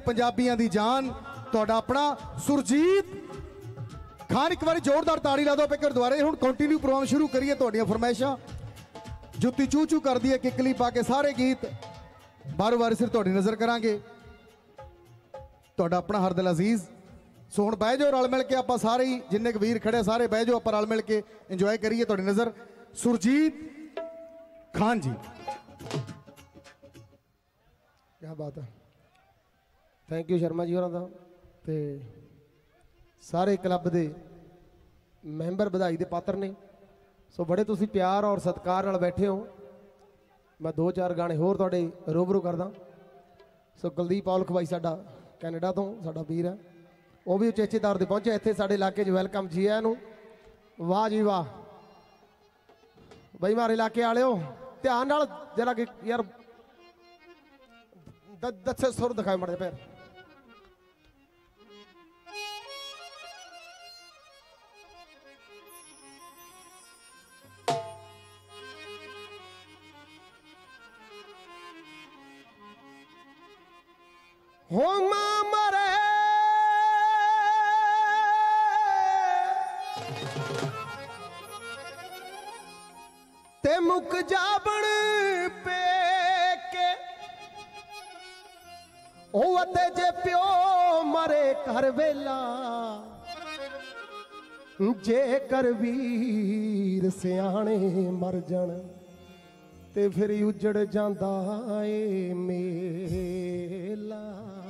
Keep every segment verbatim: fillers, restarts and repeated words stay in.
पंजाबियां दी जान तुहाडा अपना सुरजीत खान। एक बार जोरदार ताड़ी ला दो पे गुरुद्वारे। हुण कंटिन्यू प्रोग्राम शुरू करिए। तुहाडियां फरमाइशां जुत्ती चू चू कर दी है, किकली पा के सारे गीत बारो बारी सिर तुहाडी नज़र करांगे। तुहाडा अपना हरदिल अजीज। सो हुण बह जाओ रल मिल के, आपां सारे ही जिन्ने क वीर खड़े सारे बह जाओ, आपां रल मिल के इंजॉय करिए। तुहाडी नज़र सुरजीत खान जी। क्या बात है, थैंक यू शर्मा जी होरां दा ते सारे क्लब दे मैंबर बधाई दे पात्र ने। सो बड़े तुसी प्यार और सत्कार नाल बैठे हो। मैं दो चार गाने होर तुहाडे रूबरू करदा। सो कुलदीप औलख भाई साडा कैनेडा तो साडा वीर है, वो भी उचेचे तौर पर पहुंचे इत्थे साडे इलाके च। वैलकम जी आया नूं। वाह जी वाह बई मारे इलाके वालिओ ध्यान नाल जरा कि यार दस सुर दिखाए मड़े पैर। हो मां मरे ते मुक जाबण पे के ओवते जे प्यो मरे कर वेला जे कर वीर सियाणे मर जाण ते फिर उजड़ जांदा ए मेला।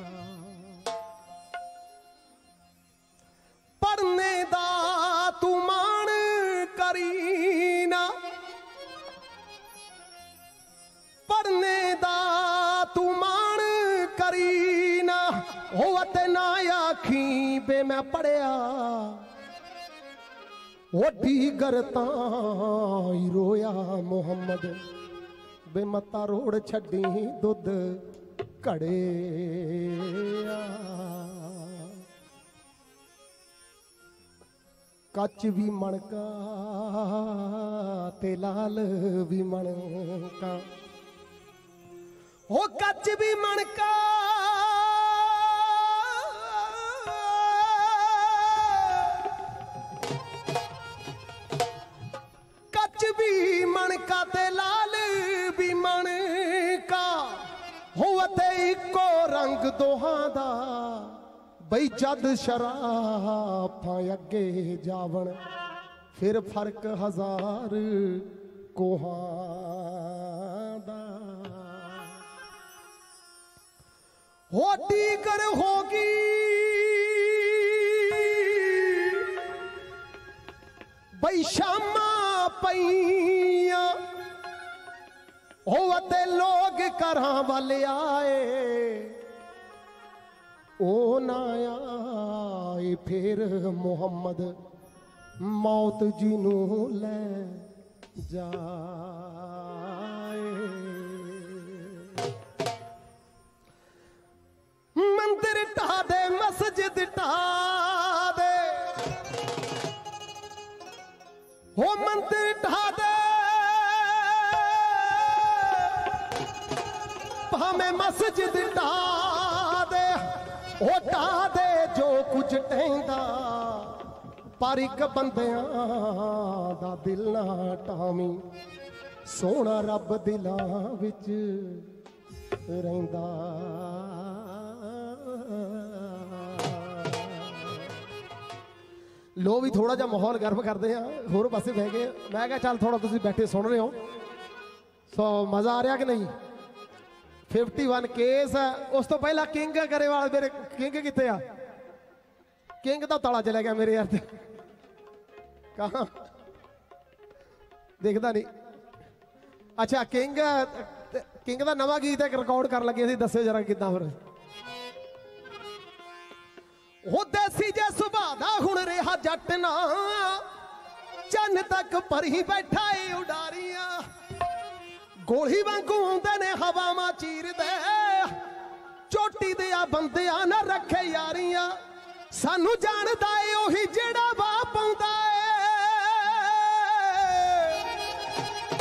पढ़ने दा तू मान करीना, पढ़ने दा तू मान करीना होवते ना आखी बे मैं पढ़िया ओडी करता रोया मुहम्मद बे मता रोड़ छड़ी दुध घड़े। कच भी मणका ते लाल भी मणका, हो कच भी मणका कच भी मणका ते लाल भी मणका होवते इको रंग दोहां दा बई जद शराफां अगे जावण फिर फर्क हजार कोहां दा। हो दीगर होगी बई शामा पईया होवते लोग घरां वाले आए ओ ना आए फिर मुहम्मद मौत जिनू ले जाए। मंदिर ढा दे मस्जिद ढा दे, हो मंदिर ढा दे भाਵੇਂ मस्जिद ढा दे, ओ ढा दे जो कुछ ढेंदा पर एक बंदियां दा दिल ना टावी सोना रब दिलां विच रहिंदा। लो भी थोड़ा जा माहौल गर्व करते हैं, होर पासे बह गए। मैं क्या चल थोड़ा तुम बैठे सुन रहे हो, सो मजा आ रहा कि नहीं। फिफ्टी वन केस है, उस तो पहला किंग गरेवाल मेरे किंग कितने आ, किंग का ताला चला गया मेरे यार कहाँ देखता नहीं। अच्छा किंग किंग का नवा गीत एक रिकॉर्ड कर लगे, दसो जरा कितना फिर। हो देसी जे सुभाऽ दा हुण रहा जट ना चन्न तक परी बैठा है उडारियां गोली वांगू आउंदे ने हवावां चीरदे चोटी दे आ बंदियां ना रखे यारियां सानू जानदा है ओही जेड़ा वाह पाउंदा है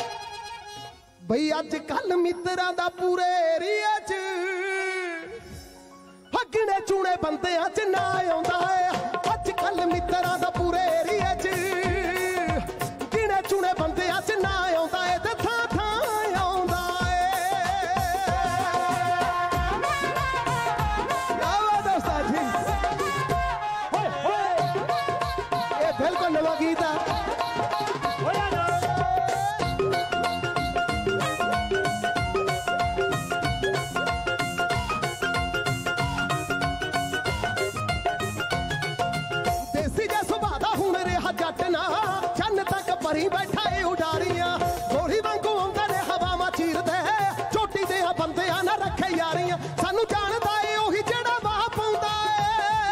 बई अज कल मित्रां दा पूरे एरिया च चूने बंदियां च ना आउंदा है अज कल मित्तरां दा पूरे एरिया च गिने चूने बंदियां च ना आउंदा है ते थां थां आउंदा है। क्या बात है उस्ताद जी, होए होए ये बिल्कुल नवा गीत है। चन्न तक परी बैठा है उडारियां गोली वांगू आउंदा ने हवावां चीरदे चोटी दे बंदियां ना रखे यारियां सानू जानदा है ओही जेड़ा वाह पाउंदा है।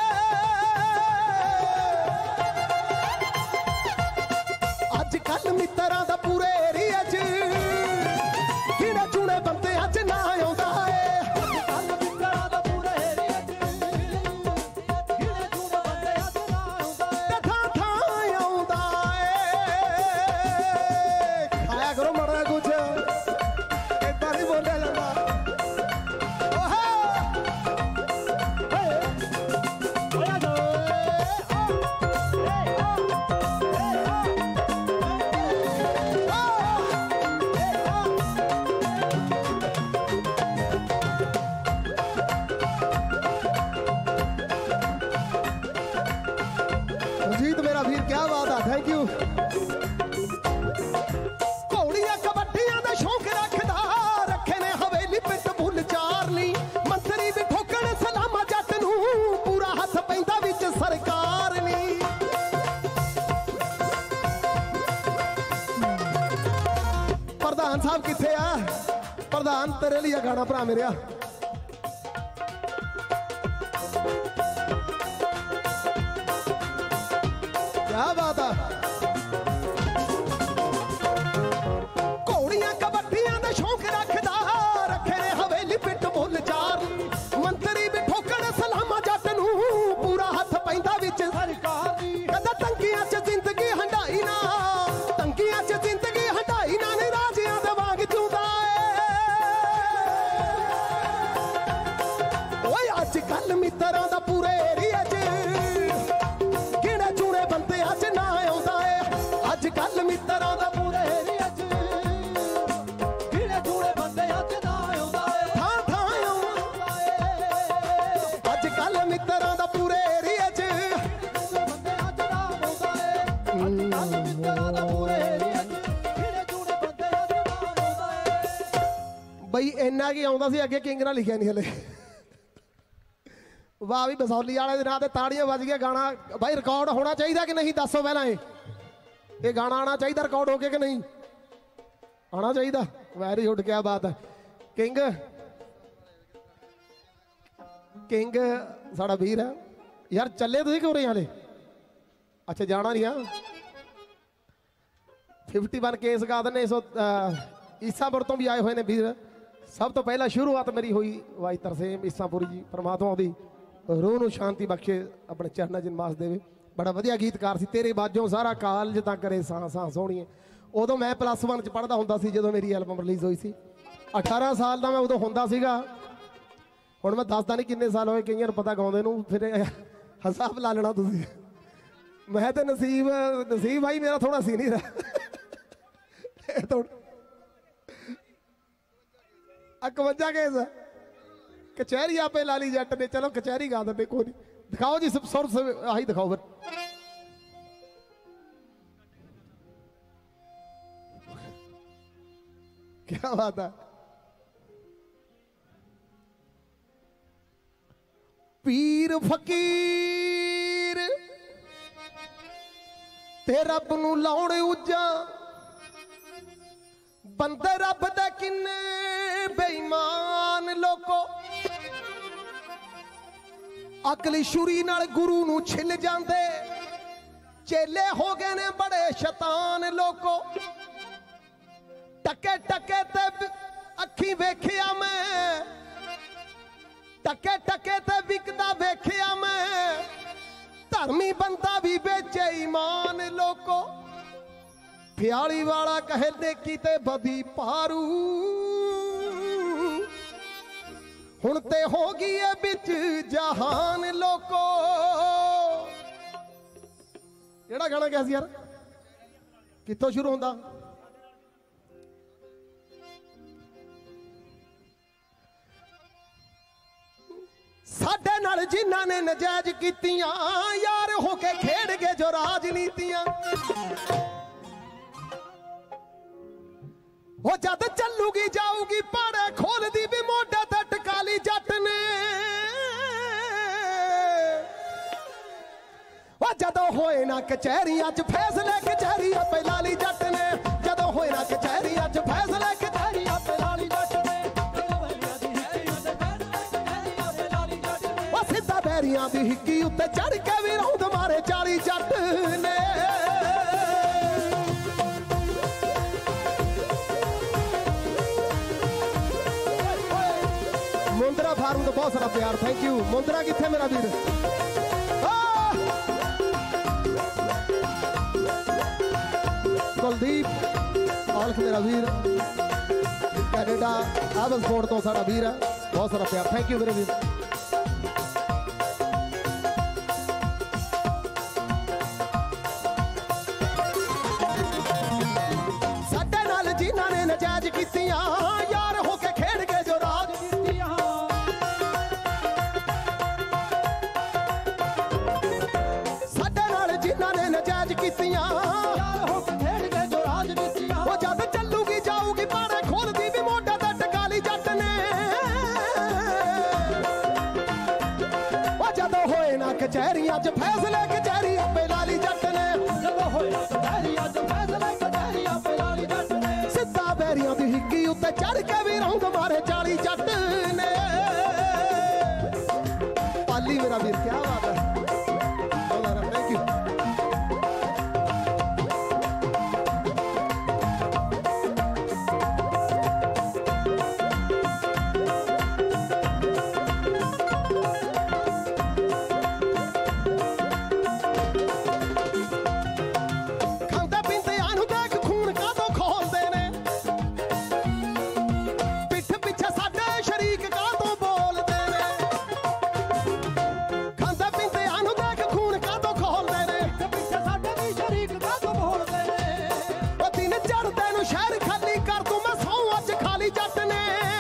अज कल मित्तरां दा पूरे एरिया च गिने चुने बंदियां च ना आउंदा है। जीत मेरा वीर, क्या बात है, थैंक यू। घोड़ियां कबड्डियां दा शौक रखदा रखे ने हवेली पिट भुल चारनी मंत्री भी ठोकण सलामा जट नू पूरा हथ पैंदा विच सरकार नी। प्रधान साहब किथे आ? प्रधान तेरे लिए गाना भरा मेरे। क्या बात है। घोड़ियां कबड्डियां दा शौक रखदा रखे ने हवेली पिट भुल चार मंत्री भी ठोकण सलामा जट नू पूरा हथ पैंदा विच सरकार दी। कदा टंकियां च जिंदगी हंडाई ना टंकियां च जिंदगी हंडाई ना ने राजियां दे वांग चूंदा है। ओए अज कल मित्तरां दा पूरे एरिया च गिने चुने बंदियां च ना आउंदा है। अज कल मित्तरां दा पूरे एरिया च गिने चुने बंदियां च ना आउंदा है। थां थां आउंदा है। अज कल मित्तरां दा पूरे एरिया च बंदियां च ना आउंदा है। अज कल मित्तरां दा पूरे एरिया च गिने चुने बंदियां च ना आउंदा है। बई इन्ना की आउंदा सी, अगे किंग ना लिखिया नहीं हले। वाह भी बसौली वाले दे नां ते ताड़ियां बज गया। गाना भाई रिकॉर्ड होना चाहिए कि नहीं, दसो पहला ये गाना आना चाहिए रिकॉर्ड हो के कि नहीं आना चाहिए। वेरी गुड, क्या बात है। किंग किंग साड़ा वीर है यार। चले तुसीं क्यों रहे हाले? अच्छा जाना नहीं है। फिफ्टी वन केस गा देने सो ईसापुर तो भी आए हुए ने वीर। सब तो पहला शुरुआत मेरी हुई वाई तरसेम ईसापुरी जी, परमात्मा दी रूह नूं शांति बख्शे, अपने चरणा च निवास देवे। बड़ा वधिया गीतकार सी। तेरे बाजों सारा कालज तक करे सां सां सोहणीए। उदों मैं प्लस वन च पढ़दा हुंदा सी जदों मेरी एल्बम रिलीज़ हुई सी। अठारह साल का मैं उदों हुंदा सीगा। हुण मैं दसदा नहीं किन्ने साल होए, कईयां नूं पता गाउंदे नूं, फिर हिसाब ला लेना तुसीं। मैं तो नसीब नसीब भाई मेरा थोड़ा सी नहीं रहा। इकवंजा केस कचहरी आपे ला ली जट ने। चलो कचहरी गा देते, कोई नहीं। दिखाओ जी सुर से आही दिखाओ फिर। क्या बात है। पीर फकीर ते रब नू लाउण उज्जा बंदे रब दे किन्ने बेईमान लोको। अकली छुरी नाल गुरु नू छिल जांदे चेले हो गए ने बड़े शैतान लोको। टके टके ते अखी वेखिया मैं, टके टके ते विकदा वेखिया मैं। धर्मी बंदा भी बेचे ईमान लोको। फियाली वाला कहे देखी ते बदी पारू हुण ते हो गई है बिच जहान लोको। केड़ा गाना क्या सी यार, कित्थों शुरू होंदा? साडे नाल जिन्हां ने नजायज कीतियां यार होके खेड़ गए जो राजनीतियां। वो जद चलूगी जाऊगी पाड़े खोल दी भी मोढे ते टकाली जट ने। वो जदों होए ना कचहरियां च फैसले कचहरियां पे लाली जट ने। जदों होए ना कचहरियां च फैसले कचहरियां पे लाली जट ने। वो सिद्धा बैरियां दी हिक्की उत्ते चढ़ के भी रौंद मारे चाली जट ने। मुंदरा फार्म तो बहुत सारा प्यार, थैंक यू। मुंदरा किथे मेरा वीर? कुलदीप औलख मेरा वीर, कैनेडा आबसफोर्ड तो सारा वीर है, बहुत सारा प्यार, थैंक यू मेरे वीर। साडे नाल जिन्हां ने नजायज कीतियां यार होके खेड़ गए जो राजनीतियां। साडे नाल जिन्हां ने नजायज कीतियां यार होके खेड़ गए जो राजनीतियां। वो जद चलूगी जाऊगी पाड़े खोल दी भी मोढे ते टकाली जट ने। वो जदों होए ना कचहरियां च फैसले कचहरियां पे लाली जट ने। जदों होए ना कचहरियां च फैसले कचहरियां पे लाली जट ने। सिद्धा बैरियां दी हिक्की उत्ते चढ़ के भी रौंद मारे चाली जट ने। पाली मेरा वीर, क्या बात है, थैंक यू। खांदे पींदे आनू देख खून कादों खोलदे ने। पिठ पिछे साडे शरीक कादों बोलदे ने। खांदे पींदे आनू देख खून कादों खोलदे ने। पिछे साडे भी शरीक कादों बोलदे ने। ओ दिन चढ़दे नूं शहर खाली कर दूं मैं सौं अज खाली जट ने।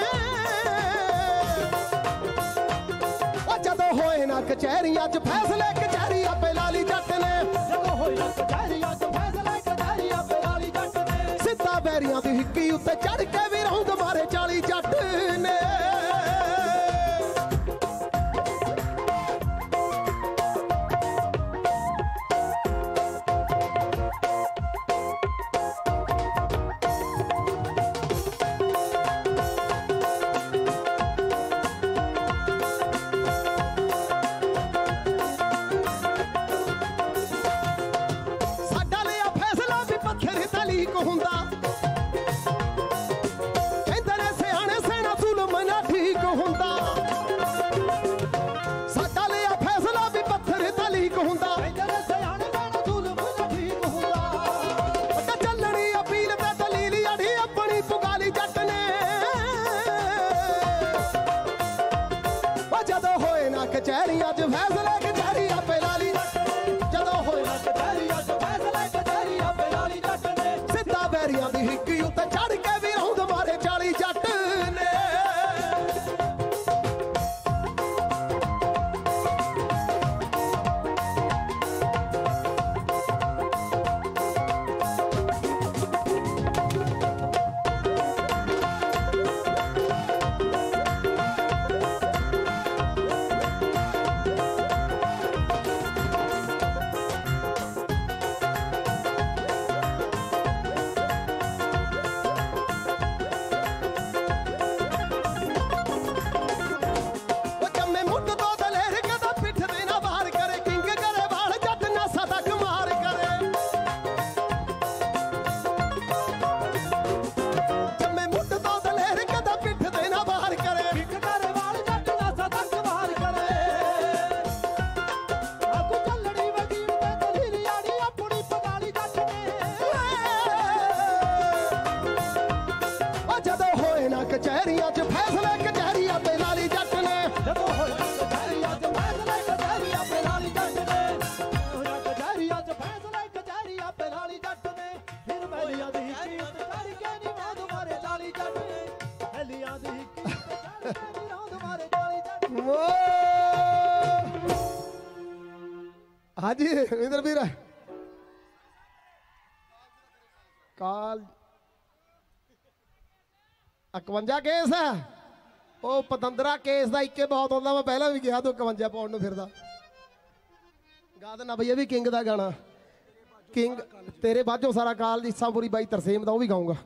ओ जदों होए ना कचहरियां च फैसले कचहरियां पे लाली जट ने। जदों होए ना कचहरियां च फैसले कचहरियां पे लाली जट ने। सिद्धा बैरियां दी हिक्की उत्ते चढ़ के भी रौंद मारे चाली जट ने। साडा लिया फैसला भी पत्थर तलीक हुंदा। कहंदे ने सियाणे सेना जुल्म ना ठीक हुंदा। साडा लिया फैसला भी पत्थर तलीक हुंदा। कहंदे ने सियाणे सेना जुल्म ना ठीक हुंदा। ते चलणी अपील ते दलील अड़ी अपनी पुगाली जट ने। ओ जदों होए ना कचहरियां च फैसले कचहरियां पे लाली जट ने। जदों होए ना कचहरियां च फैसले कचहरियां पे लाली जट ने। सिद्धा बैरियां दी हिक्की उत्ते चढ़ के भी रौंद मारे चाली जट ने। हाँ जी इंद्र वीर काल इकवंजा केस है ਉਹ ਪਤੰਦਰਾ ਕੇਸ ਦਾ ਇੱਕੇ ਬਹੁਤ ਹੁੰਦਾ ਮੈਂ ਪਹਿਲਾਂ ਵੀ ਕਿਹਾ ਤੂੰ ਇਕਵੰਜਾ ਪਾਉਣ ਨੂੰ ਫਿਰਦਾ ਗਾ ਦੇਣਾ ਬਈ ਇਹ ਵੀ ਕਿੰਗ ਦਾ ਗਾਣਾ ਕਿੰਗ ਤੇਰੇ ਬਾਝੋਂ ਸਾਰਾ ਕਾਲ ਦੀ ਸਾਂਪੂਰੀ ਬਾਈ ਤਰਸੇਮ ਦਾ ਉਹ ਵੀ ਗਾਉਂਗਾ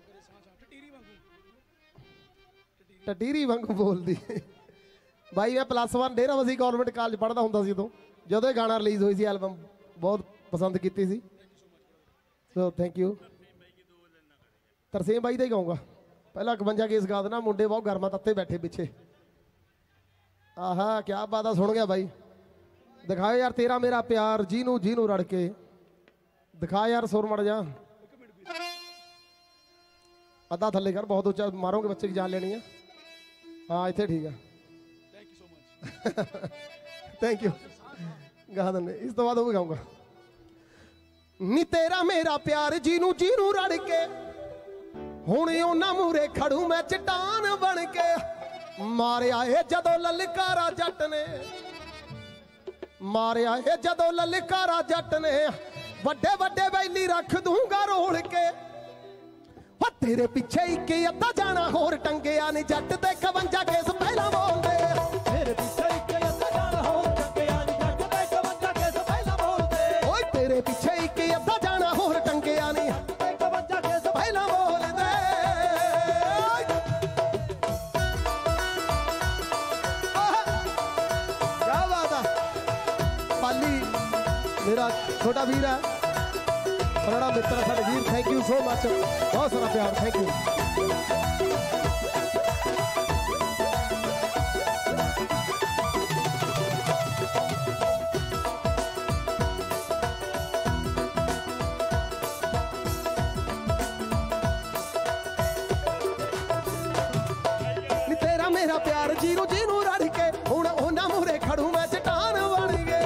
ਟਟੀਰੀ ਵਾਂਗੂ ਬੋਲਦੀ ਬਾਈ ਮੈਂ plus one Dera Bassi government college ਪੜ੍ਹਦਾ ਹੁੰਦਾ ਸੀ ਉਦੋਂ ਜਦੋਂ ਇਹ ਗਾਣਾ ਰਿਲੀਜ਼ ਹੋਈ ਸੀ ਐਲਬਮ ਬਹੁਤ ਪਸੰਦ ਕੀਤੀ ਸੀ ਸੋ ਥੈਂਕ ਯੂ ਤਰਸੇਮ ਬਾਈ ਦਾ ਹੀ ਗਾਉਂਗਾ पहला इकवंजा केस गा देना मुंडे बहुत गर्मा तत्ते बैठे पिछे आहा क्या बात सुन गया भाई दिखाओ यार तेरा मेरा प्यार जीनू जीनू रड़ के दिखा यार सुर मड़ जा अद्धा थले कर बहुत ऊंचा मारोगे बच्चे की जान लेनी है हाँ इतने ठीक है थैंक यू गा देने इस तो बाद वो भी गाऊंगा नी तेरा मेरा प्यार जीनू जीनू रड़ के ਹੁਣ ਉਹਨਾਂ ਮੂਰੇ ਖੜੂ ਮੈਂ ਚਟਾਨ ਬਣ ਕੇ ਮਾਰਿਆ ਏ ਜਦੋਂ ਲਲਕਾਰਾ ਜੱਟ ਨੇ ਮਾਰਿਆ ਏ ਜਦੋਂ ਲਲਕਾਰਾ ਜੱਟ ਨੇ ਵੱਡੇ ਵੱਡੇ ਬੈਲੀ ਰੱਖ ਦੂੰਗਾ ਰੋਲ ਕੇ ਹੋ ਤੇਰੇ ਪਿੱਛੇ ਇੱਕ ਅੱਧਾ ਜਾਣਾ ਹੋਰ ਟੰਗਿਆ ਨਹੀਂ ਜੱਟ ਤੇ ਇਕਵੰਜਾ ਕੇਸ ਪਹਿਲਾਂ ਬੋਲਦੇ ਤੇਰੇ ਪਿੱਛੇ ਇੱਕ ਅੱਧਾ ਜਾਣਾ ਹੋਰ ਟੰਗਿਆ ਨਹੀਂ ਜੱਟ ਤੇ ਇਕਵੰਜਾ ਕੇਸ ਪਹਿਲਾਂ ਬੋਲਦੇ ਓਏ ਤੇਰੇ ਪਿੱਛੇ ਇੱਕ ਅੱਧਾ ਜਾਣਾ ਹੋਰ ਟੰਗਿਆ ਨਹੀਂ ਇਕਵੰਜਾ ਕੇਸ ਪਹਿਲਾਂ ਬੋਲਦੇ मेरा छोटा वीर है बड़ा मित्र साढ़े वीर थैंक यू सो मच बहुत सारा प्यार थैंक यू तेरा मेरा प्यार जीनू जीनू रड़ के हुण उन्हां मूहरे खड़ू मैं चट्टान बन गए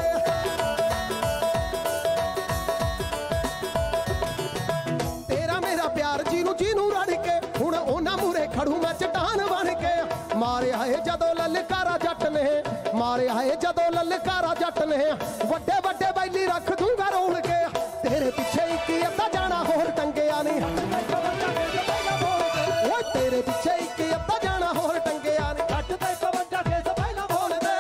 जीनू जीनू रड़ के हुण उन्हां मूहरे खड़ू मैं चट्टान बन के मारिया है जदों ललकारा जट ने मारिया है जदों ललकारा जट ने वड्डे वड्डे बैली रख दूंगा रोल के तेरे पीछे एक अद्धा जाना होर टंगिया नहीं ओए तेरे पीछे एक अद्धा जाना होर टंगिया नहीं जट ते इकवंजा केस पहला बोल दे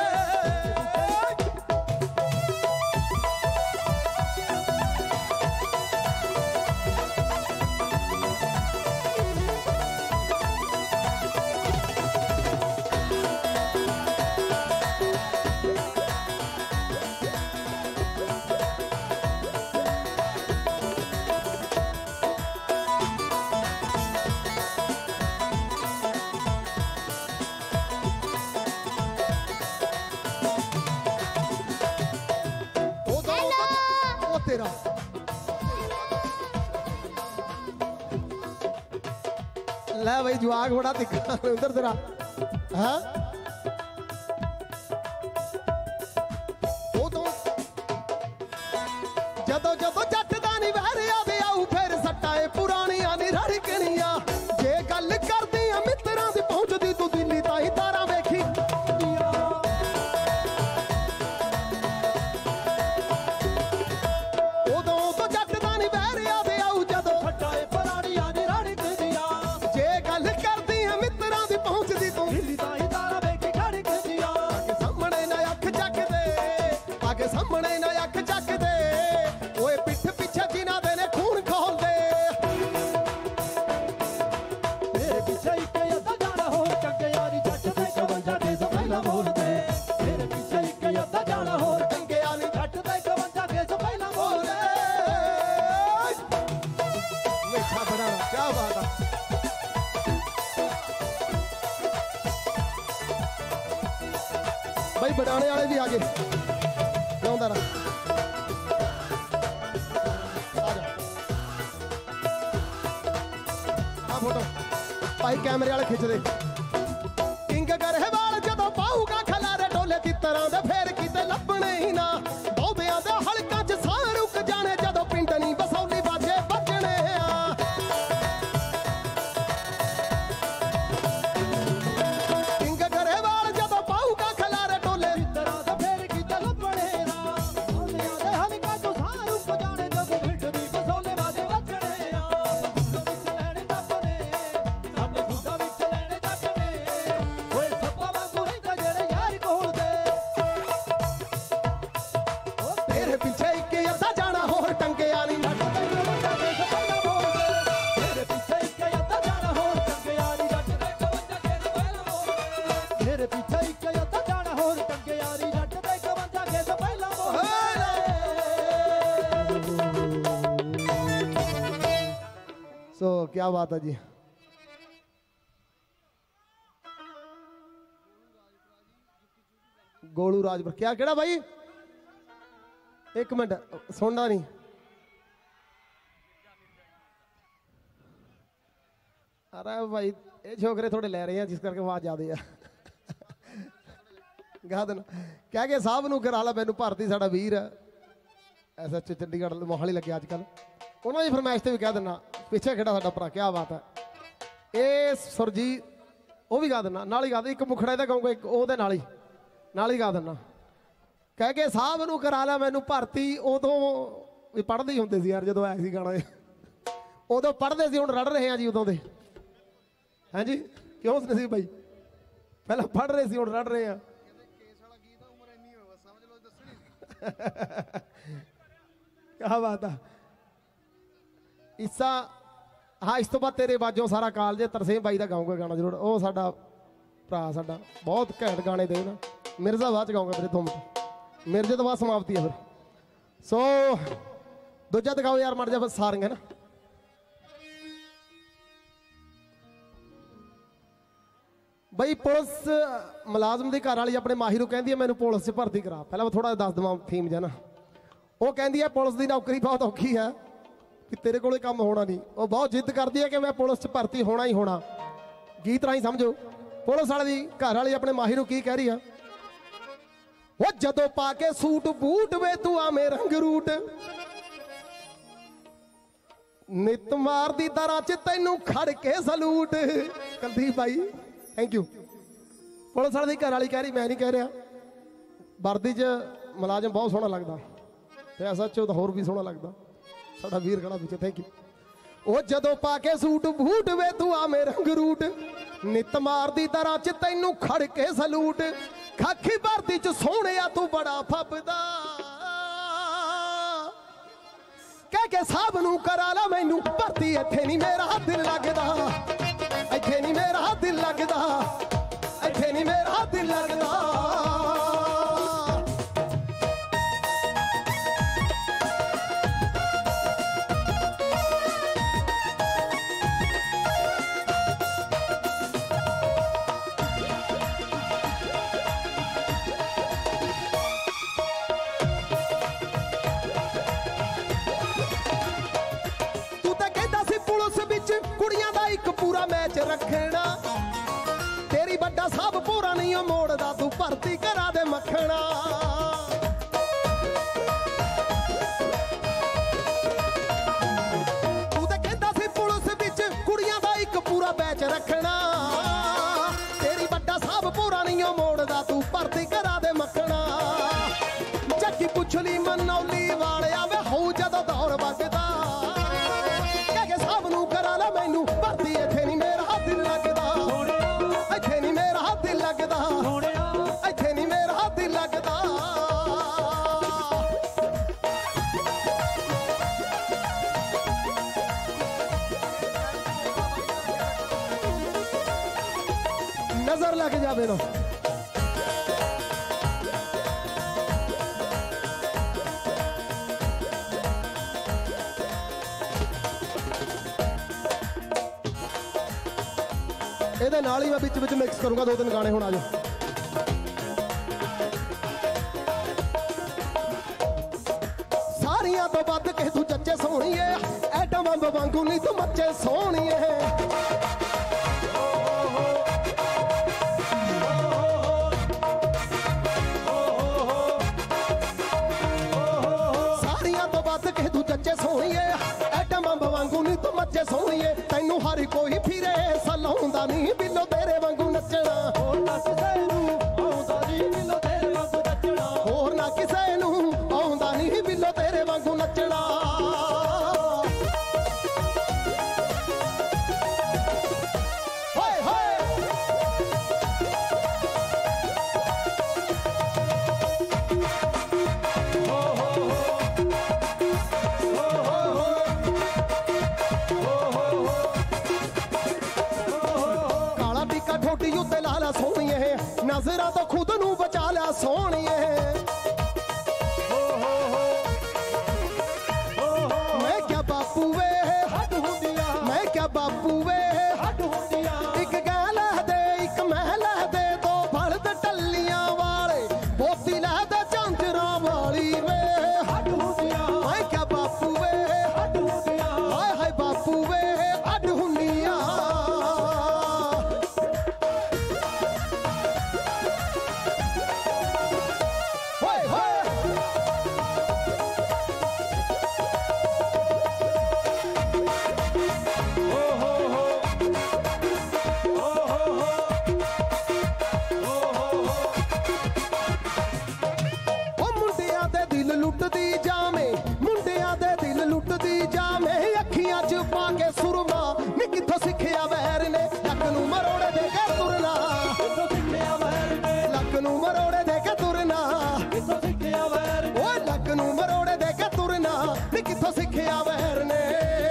तेरा ले भाई जवाग बड़ा दिखा उधर तेरा हाँ जदों जदों जट दा नी वैर आदे आऊ फिर सट्टाए पुरानियां नी रड़कनियां जे गल करदी आ मित्रां दी पहुंचदी तू दिल्ली ताई तारा वेखी सामने ना अख चक दे ओए पिठ पीछे जिना दे ने खून खोल दे तेरे पीछे एक अद्धा जाना हो टंगे यारी जट ते इकवंजा केस पहला बोल दे तेरे पीछे एक अद्धा जाना हो टंगे यारी जट ते इकवंजा केस पहला बोल दे मीठा बनाना क्या बात है भाई बनाने वाले भी आगे फोटो भाई कैमरे वाले खिंच दे किंग करे वाल जदों पाऊगा खलारे डोले की तरह दे फेर किते लभणे ही ना बहुदियां दे हलकां च साह रुक जाने जदों पिंड नहीं बसौली बाजे बजने आ किंग करे वाल जदों पाऊगा खलारे डोले की तरह दे फेर किते लभणे ना बहुदियां दे ਤੇਰੇ ਪਿੱਛੇ ਇੱਕ ਅੱਧਾ ਜਾਣਾ ਹੋਰ ਟੰਗਿਆ ਨਹੀਂ ਜੱਟ ਦੇ ਕਵੰਜਾ ਕੇਸ ਪਹਿਲਾਂ ਮੋੜ ਤੇਰੇ ਪਿੱਛੇ ਇੱਕ ਅੱਧਾ ਜਾਣਾ ਹੋਰ ਟੰਗਿਆ ਨਹੀਂ ਜੱਟ ਦੇ ਕਵੰਜਾ ਕੇਸ ਪਹਿਲਾਂ ਮੋੜ ਤੇਰੇ ਪਿੱਛੇ ਇੱਕ ਅੱਧਾ ਜਾਣਾ ਹੋਰ ਟੰਗਿਆ ਨਹੀਂ ਜੱਟ ਦੇ ਕਵੰਜਾ ਕੇਸ ਪਹਿਲਾਂ ਮੋੜ ਸੋ ਕੀ ਬਾਤ ਹੈ ਜੀ ਗੋਲੂ ਰਾਜਪੁਰ ਕਿਆ ਕਿਹੜਾ ਭਾਈ ਇੱਕ ਮਿੰਟ ਸੁਣਦਾ ਨਹੀਂ ਅਰੇ ਭਾਈ ਇਹ ਛੋਕਰੇ ਥੋੜੇ ਲੈ ਰਹੇ ਆ ਜਿਸ ਕਰਕੇ ਆਵਾਜ਼ ਜ਼ਿਆਦੇ ਆ ਗਾ ਦੇਣਾ ਕਹਿ ਕੇ ਸਾਹਿਬ ਨੂੰ ਕਰਾ ਲਾ ਮੈਨੂੰ ਭਰਤੀ ਸਾਡਾ ਵੀਰ ਐਸ ਐਚ ਚੰਡੀਗੜ੍ਹ ਮੋਹਾਲੀ ਲੱਗਿਆ ਅੱਜ ਕੱਲ ਉਹਨਾਂ ਦੀ ਫਰਮਾਇਸ਼ ਤੇ ਵੀ ਕਹਿ ਦਿੰਦਾ ਪਿੱਛੇ ਖੜਾ ਸਾਡਾ ਭਰਾ ਕਿਆ ਬਾਤ ਹੈ ਇਹ ਸੁਰਜੀਤ ਉਹ ਵੀ ਗਾ ਦਿੰਦਾ ਨਾਲ ਹੀ ਗਾ ਦੇ ਇੱਕ ਮੁਖੜਾ ਇਹਦਾ ਕਹੂੰਗਾ ਇੱਕ ਉਹਦੇ ਨਾਲ ਹੀ ਨਾਲ ਹੀ ਗਾ ਦਿੰਦਾ ਕਹਿ ਕੇ ਸਾਹਿਬ ਨੂੰ ਕਰਾ ਲਿਆ ਮੈਨੂੰ ਭਰਤੀ ਉਦੋਂ ਵੀ ਪੜ੍ਹਦੇ ਹੀ ਹੁੰਦੇ ਸੀ ਯਾਰ ਜਦੋਂ ਆਇਆ ਸੀ ਗਾਣਾ ਉਦੋਂ ਪੜ੍ਹਦੇ ਸੀ ਹੁਣ ਰੜ ਰਹੇ ਆ ਜੀ ਉਦੋਂ ਦੇ ਹਾਂਜੀ ਕਿਉਂ ਸੀ ਬਾਈ ਪਹਿਲਾਂ ਪੜ੍ਹ ਰਹੇ ਸੀ ਹੁਣ ਰੜ ਰਹੇ ਆ ਕਿਆ ਬਾਤ ਆ ਇਸਾ ਹਾਂ ਇਸ ਤੋਂ ਬਾਅਦ ਤੇਰੇ ਬਾਜੋਂ ਸਾਰਾ ਕਾਲਜ ਤਰਸੇਮ ਬਾਈ ਦਾ ਗਾਊਂਗਾ ਗਾਣਾ ਜ਼ਰੂਰ ਉਹ ਸਾਡਾ ਭਰਾ ਸਾਡਾ ਬਹੁਤ ਘੈਂਟ ਗਾਣੇ ਦੇ ਨਾ ਮਿਰਜ਼ਾ ਬਾਅਦ ਚ ਗਾਊਂਗਾ ਤੇਰੇ ਤੋਂ ਮਿਰਜ਼ੇ ਤੋਂ ਬਾਅਦ ਸਮਾਪਤੀ ਆ ਫਿਰ ਸੋ ਦੂਜਾ ਦਿਖਾਓ ਯਾਰ ਮੜ ਜਾ ਬਸ ਸਾਰੀਆਂ ਨਾ ਬਈ ਪੁਲਿਸ ਮੁਲਾਜ਼ਮ ਦੀ ਘਰ ਵਾਲੀ ਆਪਣੇ ਮਾਹਿਰ ਨੂੰ ਕਹਿੰਦੀ ਹੈ ਮੈਨੂੰ ਪੁਲਿਸ 'ਚ ਭਰਤੀ ਕਰਾ ਪਹਿਲਾਂ ਮੈਂ ਥੋੜਾ ਦੱਸ ਦੇਵਾਂ ਥੀਮ ਜਿਹਾ ਨਾ ਉਹ ਕਹਿੰਦੀ ਹੈ ਪੁਲਿਸ ਦੀ ਨੌਕਰੀ ਬਹੁਤ ਔਖੀ ਹੈ ਕਿ ਤੇਰੇ ਕੋਲੇ ਕੰਮ ਹੋਣਾ ਨਹੀਂ ਉਹ ਬਹੁਤ ਜਿੱਦ ਕਰਦੀ ਹੈ ਕਿ ਮੈਂ ਪੁਲਿਸ 'ਚ ਭਰਤੀ ਹੋਣਾ ਹੀ ਹੋਣਾ ਗੀਤ ਰਾਹੀਂ ਸਮਝੋ ਪੁਲਿਸ ਵਾਲੇ ਦੀ ਘਰ ਵਾਲੀ ਆਪਣੇ ਮਾਹਿਰ ਨੂੰ ਕੀ ਕਹਿ ਰਹੀ ਆ ਉਹ ਜਦੋਂ ਪਾ ਕੇ ਸੂਟ ਬੂਟ ਵੇ ਤੂੰ ਆਵੇਂ ਰੰਗ ਰੂਟ ਨਿਤ ਮਾਰਦੀ ਦਰਾਂ 'ਚ ਤੈਨੂੰ ਖੜ ਕੇ ਸਲੂਟ ਕੁਲਦੀਪ ਬਾਈ ਥੈਂਕ ਯੂ ਪੁਲਿਸ ਵਾਲੇ ਦੀ ਘਰ ਵਾਲੀ ਕਹਿ ਰਹੀ ਮੈਂ ਨਹੀਂ ਕਹਿ ਰਿਹਾ ਵਰਦੀ 'ਚ ਮੁਲਾਜ਼ਮ ਬਹੁਤ ਸੋਹਣਾ ਲੱਗਦਾ ਤੇ ਐਸਾ ਚੋ ਤਾਂ ਹੋਰ ਵੀ ਸੋਹਣਾ ਲੱਗਦਾ ਸਾਡਾ ਵੀਰ ਖੜਾ ਪਿੱਛੇ ਥੈਂਕ ਯੂ ਉਹ ਜਦੋਂ ਪਾ ਕੇ ਸੂਟ ਬੂਟ ਵੇ ਤੂੰ ਆਵੇਂ ਰੰਗ ਰੂਟ ਨਿਤ ਮਾਰਦੀ ਦਰਾਂ 'ਚ ਤੈਨੂੰ ਖੜ ਕੇ ਸਲੂਟ ਖਾਖੀ ਵਰਦੀ 'ਚ ਸੋਹਣਿਆ ਤੂੰ ਬੜਾ ਫੱਬਦਾ ਕਹਿ ਕੇ ਸਾਹਿਬ ਨੂੰ ਕਰਾ ਲਾ ਮੈਨੂੰ ਭਰਤੀ ਇੱਥੇ ਨਹੀਂ ਮੇਰਾ ਦਿਲ ਲੱਗਦਾ ਇੱਥੇ ਨਹੀਂ ਮੇਰਾ ਦਿਲ ਲੱਗਦਾ ਇੱਥੇ ਨਹੀਂ ਮੇਰਾ ਦਿਲ ਲੱਗਦਾ ਕੁੜੀਆਂ ਦਾ ਇੱਕ ਪੂਰਾ ਮੈਚ ਰੱਖਣਾ ਤੇਰੀ ਵੱਡਾ ਸਾਹਿਬ ਪੂਰਾ ਨਹੀਂ ਉਹ ਮੋੜਦਾ ਤੂੰ ਭਰਤੀ ਕਰਾ ਦੇ ਮੱਖਣਾ ਤੂੰ ਤਾਂ ਕਹਿੰਦਾ ਸੀ ਪੁਲਿਸ ਵਿੱਚ ਕੁੜੀਆਂ ਦਾ ਇੱਕ ਪੂਰਾ ਮੈਚ ਰੱਖਣਾ ਤੇਰੀ ਵੱਡਾ ਸਾਹਿਬ ਪੂਰਾ ਨਹੀਂ ਉਹ ਮੋੜਦਾ ਤੂੰ ਭਰਤੀ ਕਰਾ ਦੇ ਮੱਖਣਾ ਚੱਕੀ ਪੁੱਛ ਲਈ ਮਨੌਲੀ ਵਾਲਿਆ ਵੇ ਹੋਊ ਜਦੋਂ ਦੌਰ ਵੱਜਦਾ ਮੈਨੂੰ ਭਰਤੀ ਇੱਥੇ ਨਹੀਂ ਮੇਰਾ ਦਿਲ ਲੱਗਦਾ ਇੱਥੇ ਨਹੀਂ ਮੇਰਾ ਦਿਲ ਲੱਗਦਾ ਇੱਥੇ ਨਹੀਂ ਮੇਰਾ ਦਿਲ ਲੱਗਦਾ ਨਜ਼ਰ ਲੱਗ ਜਾਵੇ ਨਾ ਇਹਦੇ ਨਾਲ ਹੀ ਮੈਂ ਵਿੱਚ ਵਿੱਚ ਮਿਕਸ ਕਰੂੰਗਾ ਦੋ ਤਿੰਨ ਗਾਣੇ ਹੁਣ ਆ ਜਾਓ ਸਾਰੀਆਂ ਤੋਂ ਵੱਧ ਕੇ ਤੂੰ ਚੱਚੇ ਸੋਹਣੀਏ ਐਟਮ ਬੰਬ ਵਾਂਗੂ ਨਹੀਂ ਤੂੰ ਮੱਚੇ ਸੋਹਣੀਏ ਸਾਰੀਆਂ ਤੋਂ ਵੱਧ ਕੇ ਤੂੰ ਚੱਚੇ ਸੋਹਣੀਏ ਐਟਮ ਬੰਬ ਵਾਂਗੂ ਨਹੀਂ ਤੂੰ ਮੱਚੇ ਸੋਹਣੀਏ ਤੈਨੂੰ ਹਰ ਕੋਈ ਫਿਰੇ ਸਲਾਉਂਦਾ ਨਹੀਂ ਬਿੱਲੋ ਤੇਰੇ ਵਾਂਗੂ ਨੱਚਣਾ ਹੋਰ ਨਾ ਕਿਸੇ ਨੂੰ ਆਉਂਦਾ ਨਹੀਂ ਬਿੱਲੋ ਤੇਰੇ ਵਾਂਗੂ ਨੱਚਣਾ ਹੋਰ ਨਾ ਕਿਸੇ ਨੂੰ ਆਉਂਦਾ ਨਹੀਂ ਬਿੱਲੋ ਤੇਰੇ ਵਾਂਗੂ ਨੱਚਣਾ ਹੋਏ ਹੋਏ ਹੋ ਹੋ सोहणिए मैं क्या बापू वे हट हुंदिया मैं क्या बापू वे हट हुंदिया एक गैल दे एक महल दे दो बलद टल्लियां वाले पोती लै दे झांजरां वाली वे हट हुंदिया मैं क्या बापू वे हट हुंदिया हाय हाय बापू वे हट हुंदिया होए होए लुटदी जामे मुंडिया दे दिल लुटदी जामे अखियां च पाके सुरमा नी किथों सिखिया वैर ने लक नू मरोड़े दे के तुरना किथों सिखिया वैर ने लक नू मरोड़े दे के तुरना किथों सिखिया वैर ने ओए लक नू मरोड़े दे के तुरना नी किथों सिखिया वैर ने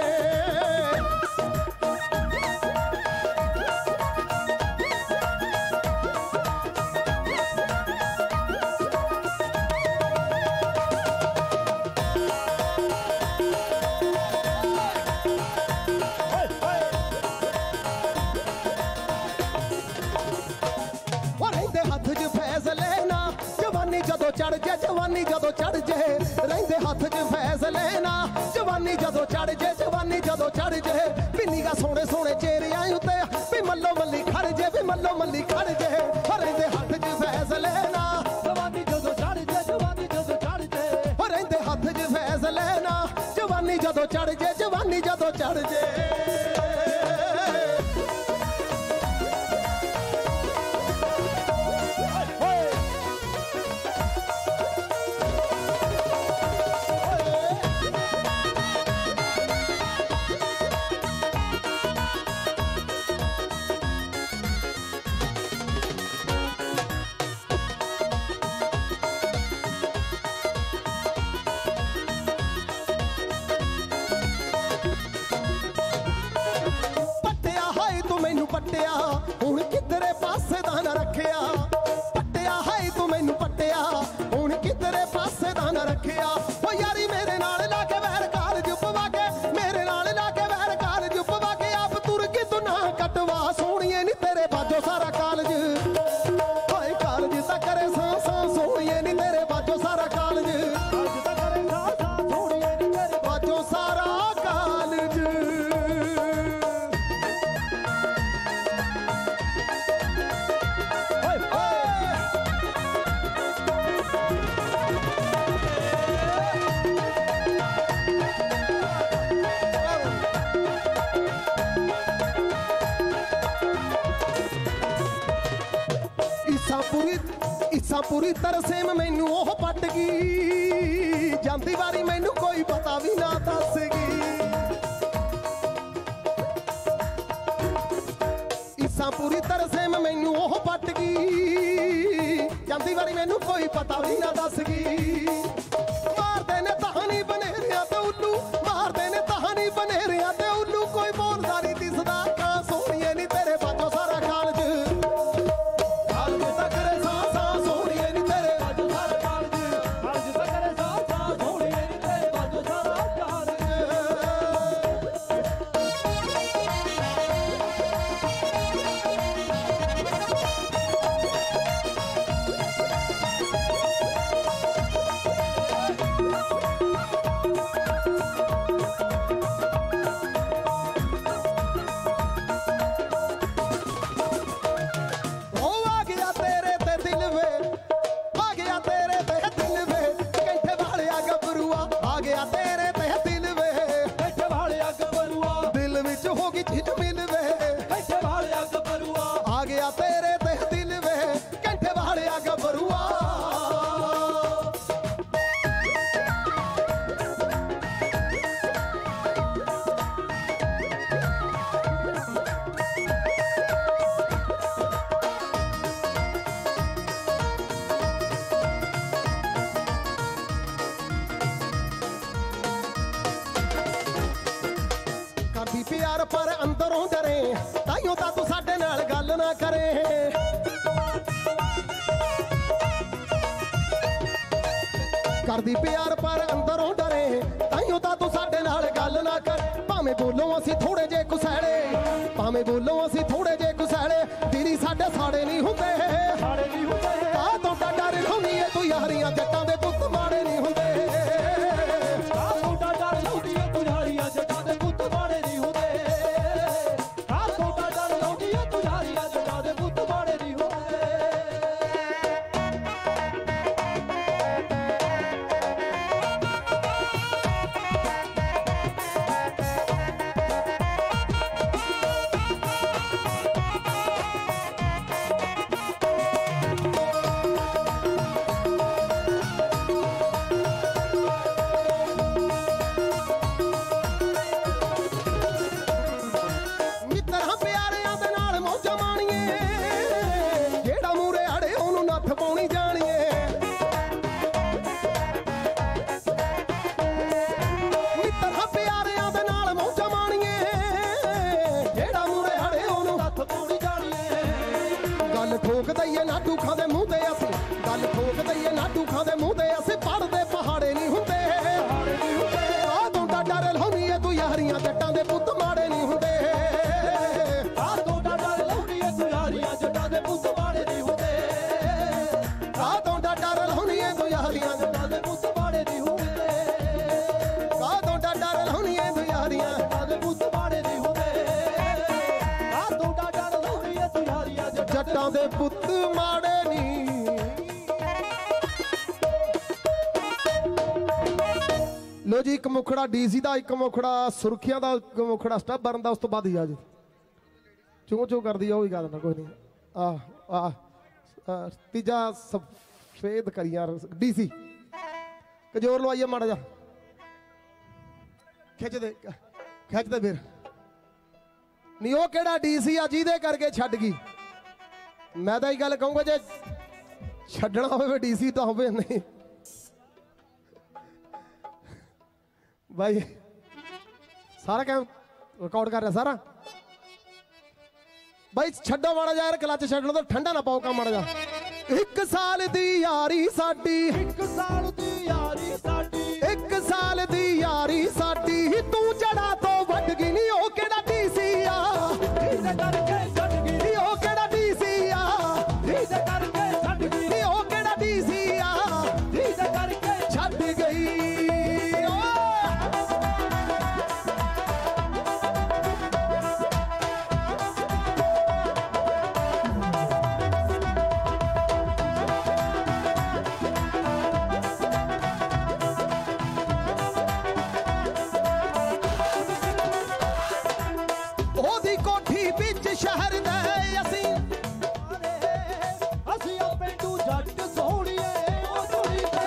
चढ़ जे जवानी जदों चढ़ जे रहिंदे हथ च फैसले ना जवानी जदों चढ़ जे जवानी जदों चढ़ जे पिन्नीगा सोने सोने चेहरे उत्ते भी मल्लो मल्ली खड़ जे भी मल्लो मल्ली खड़ जे रहिंदे हथ च फैसले ना जवानी जदों चढ़ जे जवानी जदों चढ़ जे रहिंदे हथ च फैसले ना जवानी जदों चढ़ जे जवानी जदों चढ़ जे पट्टिया हुण किधरे पासे दा ना रखिया पट्टिया है तू मैनू पट्टिया हुण किधरे पासे दा ना रखिया ओ यारी मेरे नाल ला के वैर काल जुपवा के मेरे नाल ला के वैर काल जुपवा के आप तुर के तू ना कटवा सोहणिए नी तेरे बाजो सारा कालज ओए कालज ता करे सा सा सोहणिए नी तेरे बाजो सारा कालज कालज ता करे सा सा सोहणिए नी तेरे बाजो सारा कालज पूरी तरसेम मैनू ओह पट गई जांदी वारी मैनू कोई पता भी ना दसगी इसा पूरी तरसेम मैनू ओह पट गई जांदी वारी मैनू कोई पता भी ना दसगी मारदे ने कहानी बनेरिया ते उल्लू मारदे ने कहानी बनेरिया ते उल्लू कोई बोलदारी दिसदा का सोहणिए नी तेरे बाजो सारा कालज कालज तक रे सा सा सोहणिए नी तेरे बाजो सारा कालज कालज तक रे सा सा सोहणिए नी तेरे बाजो सारा कालज करदी प्यार पर अंदरों डरे ताइयों तां तू साडे नाल गल ना कर भावें बोलो असीं थोड़े जे कुसैले भावें बोलो असीं थोड़े जे कुसैले दिली साडे साड़े नहीं हुंदे साड़े नहीं हुंदे आ तों ता डर लाउणी ऐ तू यारियां जट्टां दे पुੱਤ माड़े नहीं हुंदे आ तों ता डर लाउणी ऐ तू यारियां जट्टां दे पुੱਤ माड़े नहीं हुंदे आ तों ता डर लाउणी ऐ तू यारियां जट्टां दे पुੱਤ माड़े नहीं हुंदे ਦੇ ਪੁੱਤ ਮਾੜੇ ਨਹੀਂ ਲੋ ਜੀ ਇੱਕ ਮੁਖੜਾ ਡੀਸੀ ਦਾ ਇੱਕ ਮੁਖੜਾ ਸੁਰਖੀਆਂ ਦਾ ਇੱਕ ਮੁਖੜਾ ਸਟੱਬ ਬਰਨ ਦਾ ਉਸ ਤੋਂ ਬਾਅਦ ਹੀ ਆ ਜੀ ਚੋਂ ਚੋਂ ਕਰਦੀ ਆ ਉਹ ਵੀ ਗਾ ਦਿੰਦਾ ਕੋਈ ਨਹੀਂ ਆ ਆ ਤੀਜਾ ਸਫੇਦ ਕਰੀ ਯਾਰ ਡੀਸੀ ਕਜੋਰ ਲਵਾਈਏ ਮਾੜਾ ਜਾ ਖਿੱਚ ਦੇ ਖਿੱਚ ਦੇ ਫਿਰ ਨਹੀਂ ਉਹ ਕਿਹੜਾ ਡੀਸੀ ਆ ਜਿਹਦੇ ਕਰਕੇ ਛੱਡ ਗਈ मैं तो गल कहूँगा जे छड्डना होवे डीसी तो होवे नहीं भाई सारा कैम रिकॉर्ड कर रहा सारा भाई छड्डो माड़ा जा यार क्लच छड्डना तो ठंडा ना पाओ काम माड़ा जा एक साल दी यारी साडी एक साल दी यारी साडी एक साल दी यारी साडी तू जड़ा तो वड गई नहीं ओ केड़ा डीसी आ इसे करके छड्ड गई ओ केड़ा डीसी आ इसे करके छड्ड गई ओ केड़ा डीसी आ इसे करके छड्ड गई शहर दे असी असी पेंडू जट सोहणीए ओ कुड़ी ते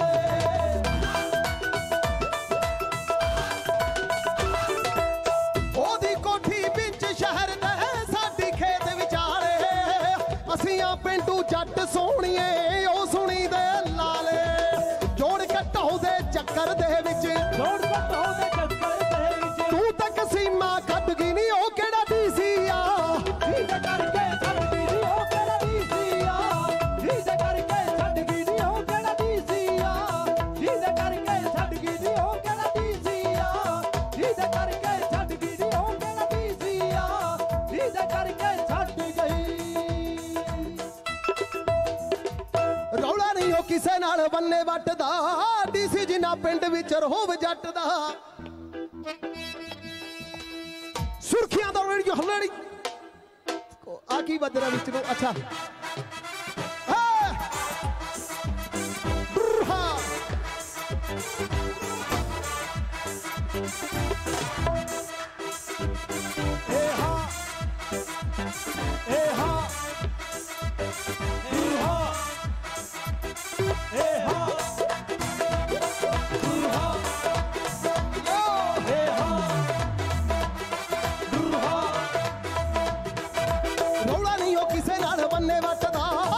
ओदी कोठी विच शहर दे साडी खेत विचारे असी पेंडू जट सोहणीए ओ सुनी दे लाले जोड़ कट्टो दे चक्कर दे विच जोड़ कट्टो दे चक्कर दे विच तू तक सीमा कट गई नहीं ओ केड़ा डीसी करके छड्ड गई ओ केड़ा डीसी आ इसे करके छड्ड गई ओ केड़ा डीसी आ इसे करके छड्ड गई ओ केड़ा डीसी आ इसे करके छड्ड गई ओ केड़ा डीसी आ इसे करके छड्ड गई रौला नहीं हो किसे नाल बन्ने वटदा डीसी जिन्ना पिंड विच रोव जट दा सुर्खियां दा रेडियो हलड़ी आकी बजरा विच नु अच्छा किसे नाल बन्ने वटदा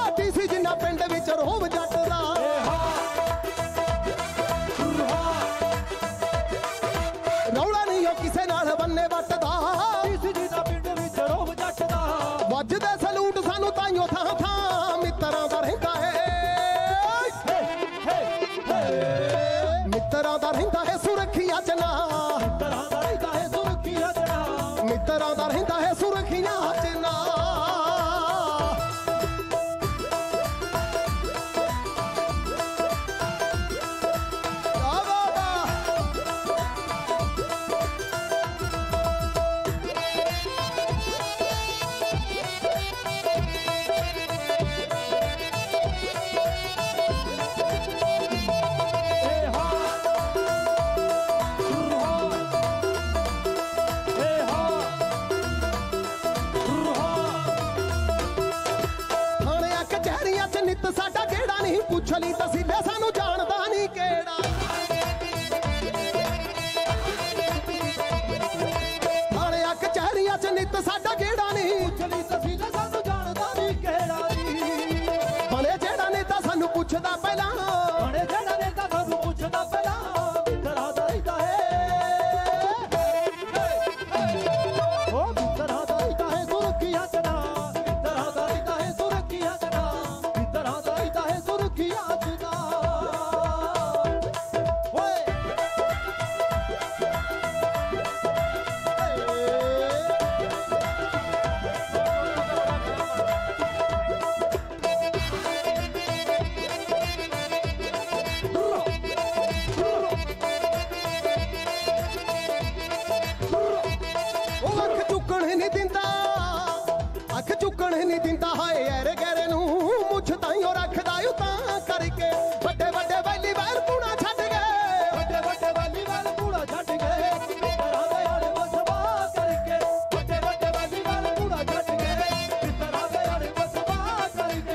मित्तरां दा रहिंदा है सुरखियां च ना, मित्तरां दा रहिंदा है सुरखियां च ना, मित्तरां दा रहिंदा है सुरखियां च ना। साडा गेड़ा नहीं पुछली तसीले सानू जानदा नहीं केड़ा, थाने कचहरियां च नित साडा गेड़ा नहीं पुछली तसीले सानू जानदा नहीं केड़ा नी। बने जेड़ा नेता सानू पुछदा पहला, बने जेड़ा नेता सानू पुछदा पहला, मित्तरां दा रहिंदा है ओ मित्तरां दा रहिंदा है सुरखियां च ना, मित्तरां दा रहिंदा है सुरखियां च ना, मित्तरां दा रहिंदा है सुरखियां च ना। ओए ਉਹ ਅੱਖ ਚੁੱਕਣ ਨਹੀਂ ਦਿੰਦਾ, ਅੱਖ ਚੁੱਕਣ ਨਹੀਂ ਦਿੰਦਾ ਹਾਏ ਐਰੇ ਗੈਰੇ ਨੂੰ ਮੁੱਛ ਤਾਈਓ ਰੱਖਦਾ ਉ ਤਾਂ ਕਰਕੇ, ਵੱਡੇ ਵੱਡੇ ਵੈਲੀ ਵੈਲ ਪੂਣਾ ਛੱਡ ਗਏ, ਵੱਡੇ ਵੱਡੇ ਵਾਲੀ ਵਾਲ ਕੂੜਾ ਛੱਡ ਗਏ, ਮਿੱਤਰਾਂ ਦੇ ਆਲੇ ਬਸਵਾ ਕਰਕੇ, ਵੱਡੇ ਵੱਡੇ ਵਾਲੀ ਵਾਲ ਕੂੜਾ ਛੱਡ ਗਏ, ਮਿੱਤਰਾਂ ਦੇ ਆਲੇ ਬਸਵਾ ਕਰਕੇ।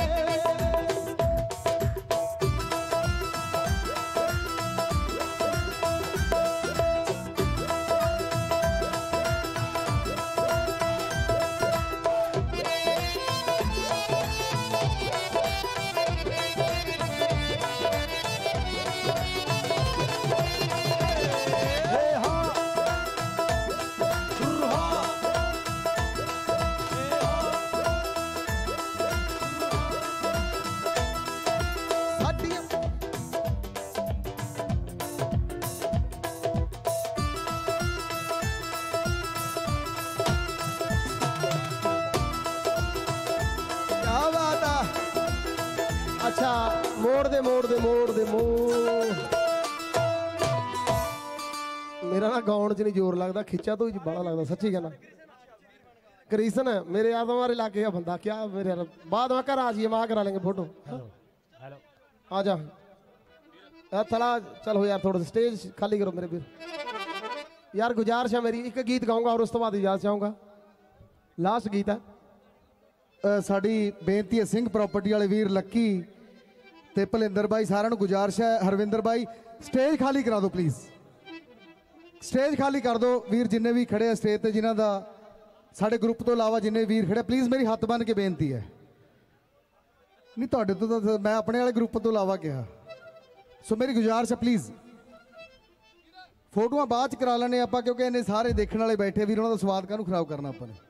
ਸਾਡੀਆਂ ਕਿਆ ਬਾਤ ਆ। ਅੱਛਾ ਮੋੜ ਦੇ ਮੋੜ ਦੇ ਮੋੜ ਦੇ ਮੋੜ, ਮੇਰਾ ਨਾ ਗਾਉਣ 'ਚ ਨਹੀਂ ਜ਼ੋਰ ਲੱਗਦਾ, ਖਿੱਚਾ ਤੋਂ ਹੀ ਬੜਾ ਲੱਗਦਾ ਸੱਚੀ ਕਹਿੰਦਾ। ਕ੍ਰਿਸ਼ਨ मेरे याद हमारे इलाके का बंदा क्या मेरे यार, बाद में घर आ जाइए वहाँ करा लेंगे फोटो। हेलो आ जा यार थोड़ा चलो यार, थोड़ा स्टेज खाली करो मेरे फिर यार। गुजारिश है मेरी, एक गीत गाऊंगा और उस तो बाद इजाजत चाहूंगा, लास्ट गीत है। ਅ, ਸਾਡੀ ਬੇਨਤੀ ਹੈ ਸਿੰਘ ਪ੍ਰਾਪਰਟੀ ਵਾਲੇ ਵੀਰ ਲੱਕੀ ਤੇ ਭਲਿੰਦਰ ਬਾਈ, ਸਾਰਿਆਂ ਨੂੰ ਗੁਜ਼ਾਰਿਸ਼ ਹੈ, ਹਰਵਿੰਦਰ ਬਾਈ ਸਟੇਜ ਖਾਲੀ ਕਰਾ ਦਿਓ ਪਲੀਜ਼, ਸਟੇਜ ਖਾਲੀ ਕਰ ਦਿਓ ਵੀਰ ਜਿੰਨੇ ਵੀ ਖੜੇ ਆ ਸਟੇਜ ਤੇ, ਜਿਨ੍ਹਾਂ ਦਾ ਸਾਡੇ ਗਰੁੱਪ ਤੋਂ ਇਲਾਵਾ ਜਿੰਨੇ ਵੀਰ ਖੜੇ, ਪਲੀਜ਼ ਮੇਰੀ ਹੱਥ ਬੰਨ ਕੇ ਬੇਨਤੀ ਹੈ। ਨਹੀਂ ਤੁਹਾਡੇ ਤੋਂ ਤਾਂ ਮੈਂ ਆਪਣੇ ਵਾਲੇ ਗਰੁੱਪ ਤੋਂ ਇਲਾਵਾ ਕਿਹਾ, ਸੋ ਮੇਰੀ ਗੁਜ਼ਾਰਿਸ਼ ਹੈ ਪਲੀਜ਼ ਫੋਟੋਆਂ ਬਾਅਦ ਚ ਕਰਾ ਲੈਣੇ ਆਪਾਂ, ਕਿਉਂਕਿ ਇਹਨੇ ਸਾਰੇ ਦੇਖਣ ਵਾਲੇ ਬੈਠੇ ਵੀਰ, ਉਹਨਾਂ ਦਾ ਸਵਾਦ ਕਾਹਨੂੰ ਖਰਾਬ ਕਰਨਾ ਆਪਾਂ ਨੇ।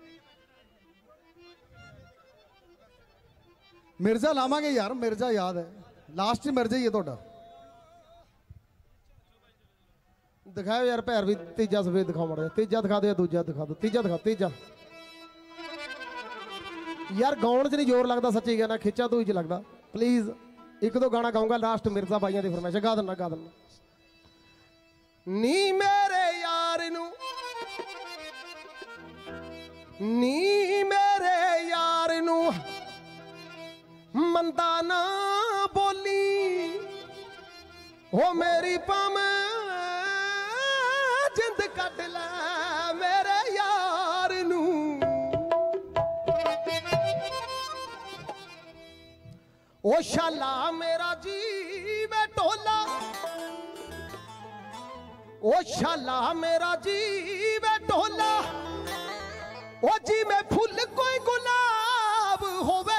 ਮਿਰਜ਼ਾ ਲਾਵਾਂਗੇ ਯਾਰ, ਮਿਰਜ਼ਾ ਯਾਦ ਹੈ, ਲਾਸਟ 'ਚ ਮਿਰਜ਼ਾ ਹੀ ਹੈ ਤੁਹਾਡਾ। ਦਿਖਾਓ ਯਾਰ ਭੈਰ ਵੀ ਤੀਜਾ ਸਫੇਦ ਦਿਖਾਓ ਮੜਾ, ਤੀਜਾ ਦਿਖਾ ਦਿਓ, ਦੂਜਾ ਦਿਖਾ ਦਿਓ, ਤੀਜਾ ਦਿਖਾ, ਤੀਜਾ ਯਾਰ ਗਾਉਣ 'ਚ ਨਹੀਂ ਜ਼ੋਰ ਲੱਗਦਾ ਸੱਚੀ ਕਹਿੰਦਾ, ਖਿੱਚਾ ਤੂੰ ਹੀ 'ਚ ਲੱਗਦਾ। ਪਲੀਜ਼ ਇੱਕ ਦੋ ਗਾਣਾ ਗਾਉਂਗਾ ਲਾਸਟ, ਮਿਰਜ਼ਾ ਬਾਈਆਂ ਦੀ ਫਰਮਾਇਸ਼, ਗਾ ਦਿੰਦਾ ਗਾ ਦਿੰਦਾ। ਨੀ ਮੇਰੇ ਯਾਰ ਨੂੰ, ਨੀ ਮੇਰੇ ਯਾਰ ਨੂੰ ਮੰਦਾ ਨਾ ਬੋਲੀ, ਹੋ ਮੇਰੀ ਭਾਵੇਂ ਜਿੰਦ ਕੱਢ ਲੈ ਮੇਰੇ ਯਾਰ ਨੂੰ। ਉਹ ਸ਼ਾਲਾ ਮੇਰਾ ਜੀਵੇ ਢੋਲਾ, ਉਹ ਸ਼ਾਲਾ ਮੇਰਾ ਜੀਵੇ ਢੋਲਾ, ਉਹ ਜਿਵੇਂ ਫੁੱਲ ਕੋਈ ਗੁਲਾਬ ਹੋਵੇ,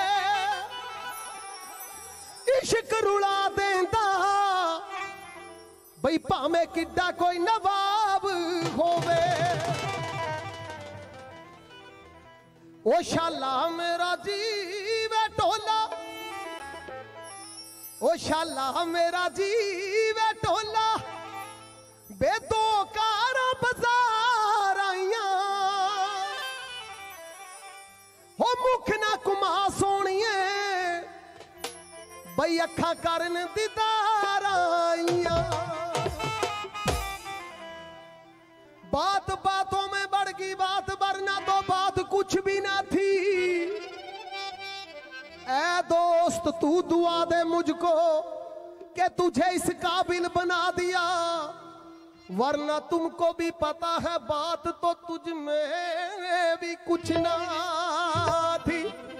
इश्क रुला देंदा बई भावे किड्डा कोई नवाब होवे। ओ शाला मेरा जीवे ढोला, ओ शाला मेरा जीवे ढोला बेदो कारा बाजार आईया हो मुख ना कुमा सोनिए बई अखा करन दीदार आईया। बात बातों में बढ़ गई बात वरना तो बात कुछ भी ना थी। ऐ दोस्त तू दुआ दे मुझको कि तुझे इस काबिल बना दिया वरना तुमको भी पता है बात तो तुझ में भी कुछ ना थी।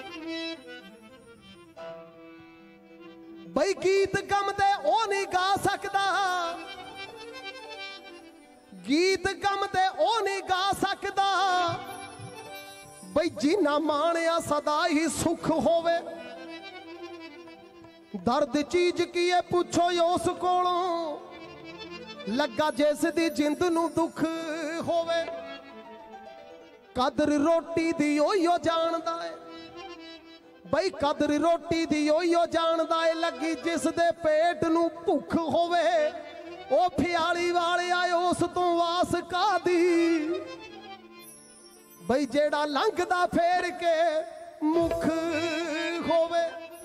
भाई गीत गम दे ओ नहीं गा सकता गीत गम दे ओ नहीं गा सकता बई जिन्ना माणिया सदा ही सुख होवे। दर्द चीज की है पूछो उस कोलों लगा जिस दी जिंद नू दुख होवे। कदर रोटी दी ओयो जानदा है बई कदर रोटी दी ओयो जानदा है लगी जिस दे पेट नू भुख होवे। ओ फियाली वाले आए उस तो वास कादी बई जेड़ा लंघदा फेर के मुख होवे।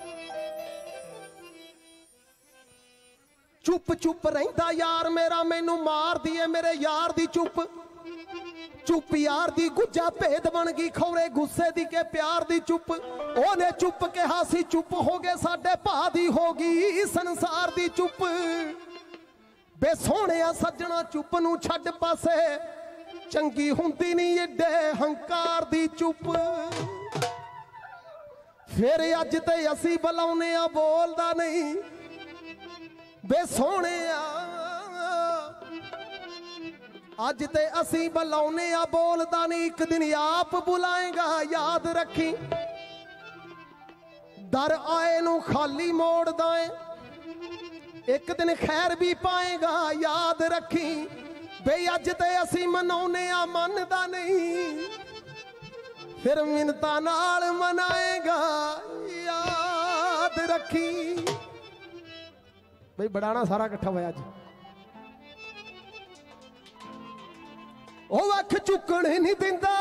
चुप चुप रहिंदा यार मेरा मैनू मार दिए मेरे यार दी चुप चुप यार दी गुज्जा भेद बन गई खौरे गुस्से दी के प्यार दी चुप ओने चुप के हासी चुप हो गए साडे भा दी होगी संसार दी चुप। बे सोहणिया सज्जणा चुप नू छड्ड पासे चंगी हुंदी नहीं एडे हंकार दी चुप। फिर अज ते असी बुलाउने आ बोलदा नहीं बे सोहणे अज ते असी बुलाउने आ बोलदा नहीं एक दिन आप बुलाएगा याद रखी। दर आए नू खाली मोड़दा है एक दिन खैर भी पाएगा याद रखी। बे अज ते असी मनाउने आ मनदा नहीं फिर मिन्नतां नाल मनाएगा याद रखी। भाई बड़ाना सारा इकट्ठा होया अज ओ अख चुकण नहीं दिंदा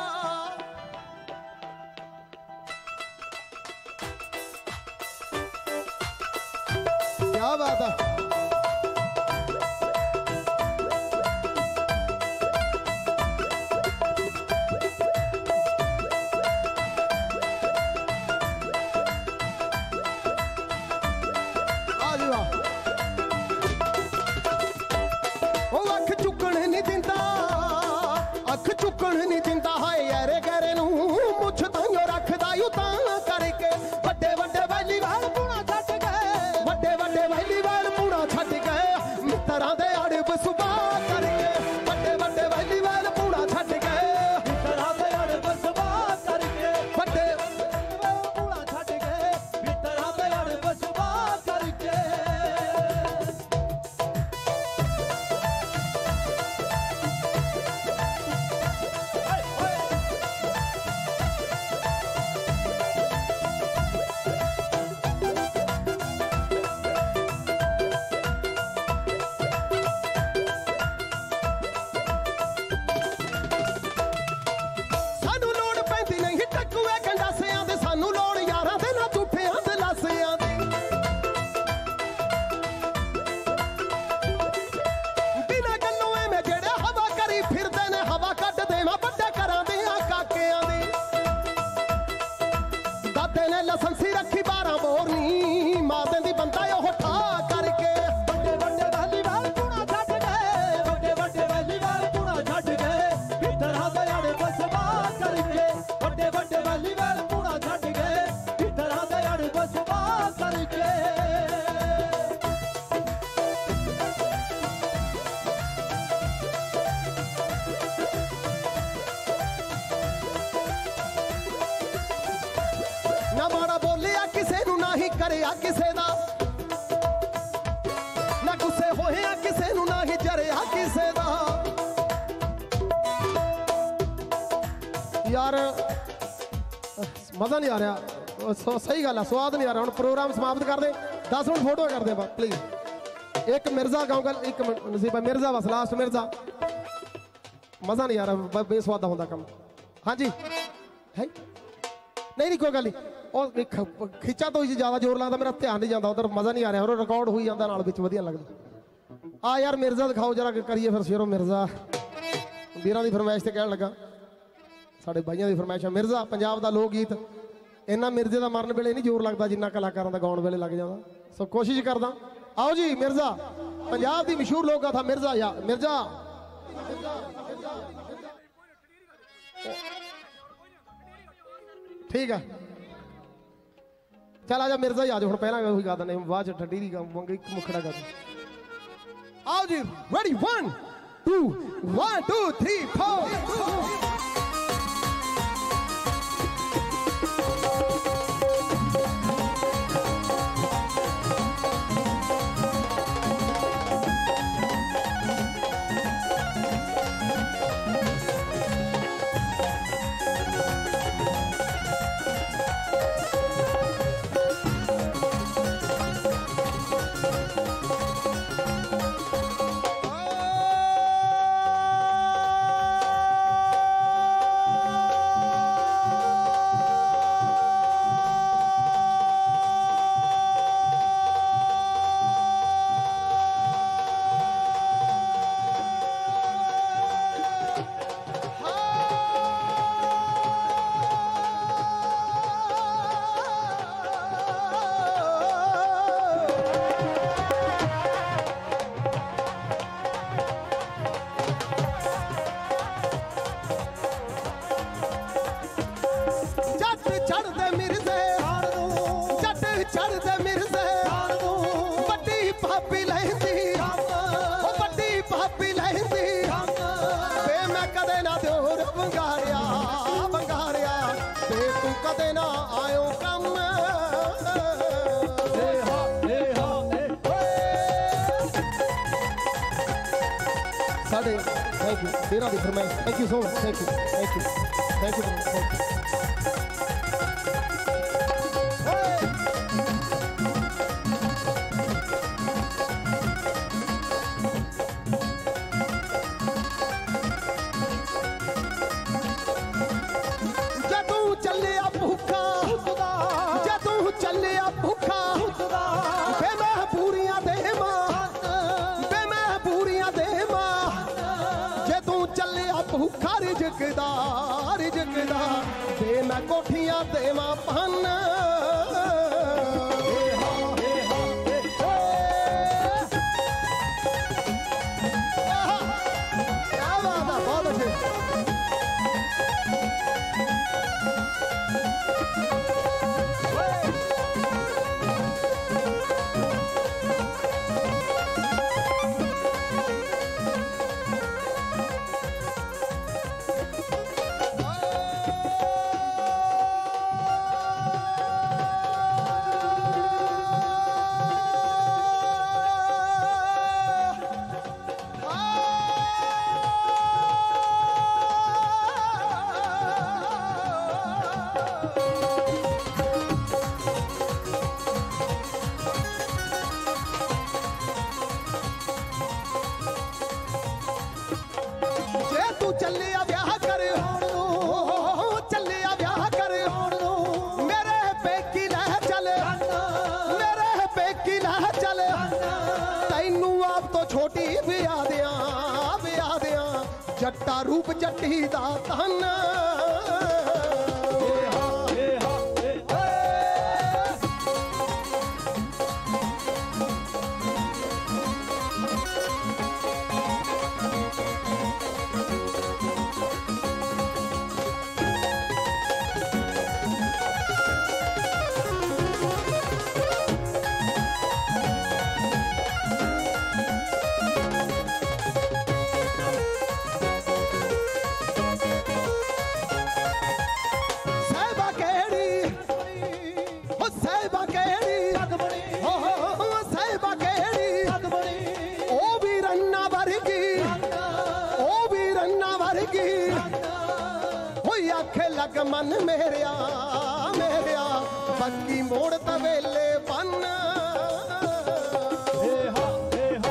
क्या बात है। चुकण नहीं दिंदा हाय यारे गहरे नू मुछ ताइयों रखदा यू तां करके वड्डे वड्डे वैली वाल पूना छड्ड गए वड्डे वड्डे वैली वाल पूना छड्ड गए मित्तरां दे अड़ब सुबह करके वड्डे वड्डे वैली वाल पूना छड्ड गए मित्तरां दे अड़ब सुबह करके वड्डे पूना छड्ड गए मित्तरां दे अड़ब सुबह करके। लसंसी रखी बारह बोरनी माते दी बंदा यो ठा करके वड्डे वड्डे वैली वाल पूना छड्ड गए वड्डे वड्डे वैली वाल पूना छड्ड गए मित्तरां दे अड़ब सुबह करके वड्डे वड्डे वैली वाल पूना छड्ड गए मित्तरां दे अड़ब सुबह करके। ना माड़ा बोलिया किसे नू ना ही करया किसे दा ना गुस्से होया किसे नू ना ही जरिया किसे दा। यार मजा नहीं आ रहा सही गल है स्वाद नहीं आ रहा। हम प्रोग्राम समाप्त कर दे दस मिनट फोटो कर दे प्लीज एक मिर्जा गाऊंगा, एक मिनट नसीबा मिर्जा बस लास्ट मिर्जा मजा नहीं आ रहा बेसवादा होता कम। हाँ जी है नहीं नहीं कोई गल नहीं और खिंचा तो ज्यादा जोर लगता मेरा ध्यान नहीं जाता उधर मजा नहीं आ रहा और रिकॉर्ड हो जाता नाल विच वधिया लगदा। आ यार मिर्जा दिखाओ जरा करिए फिर शेरो मिर्जा वीरां दी फरमाइश ते कहण लगा साडे भाइयां दी फरमाइश है मिर्जा पंजाब दा लोक गीत इन्ना मिर्जे दा मरन वेले नहीं जोर लगता जिन्ना कलाकारां दा गाउण वेले लग जांदा। सो कोशिश करदा आओ जी मिर्जा पंजाब दी मशहूर लोक गाथा मिर्जा या मिर्जा ठीक है चल आजा मिर्जा ही आ जाओ पहला वही गा दें बाद ठंडी दी एक मुखड़ा गा आओ जी ready one two one two three four Thank you. Thank you. Thank you so much. Thank you. Thank you. Thank you. Thank you. कोठियां देवा पन बहुत अच्छे जट्टा रूप जट्टी दा तन लग मन मेरिया मेरिया बक्की मोड़ तवेले बन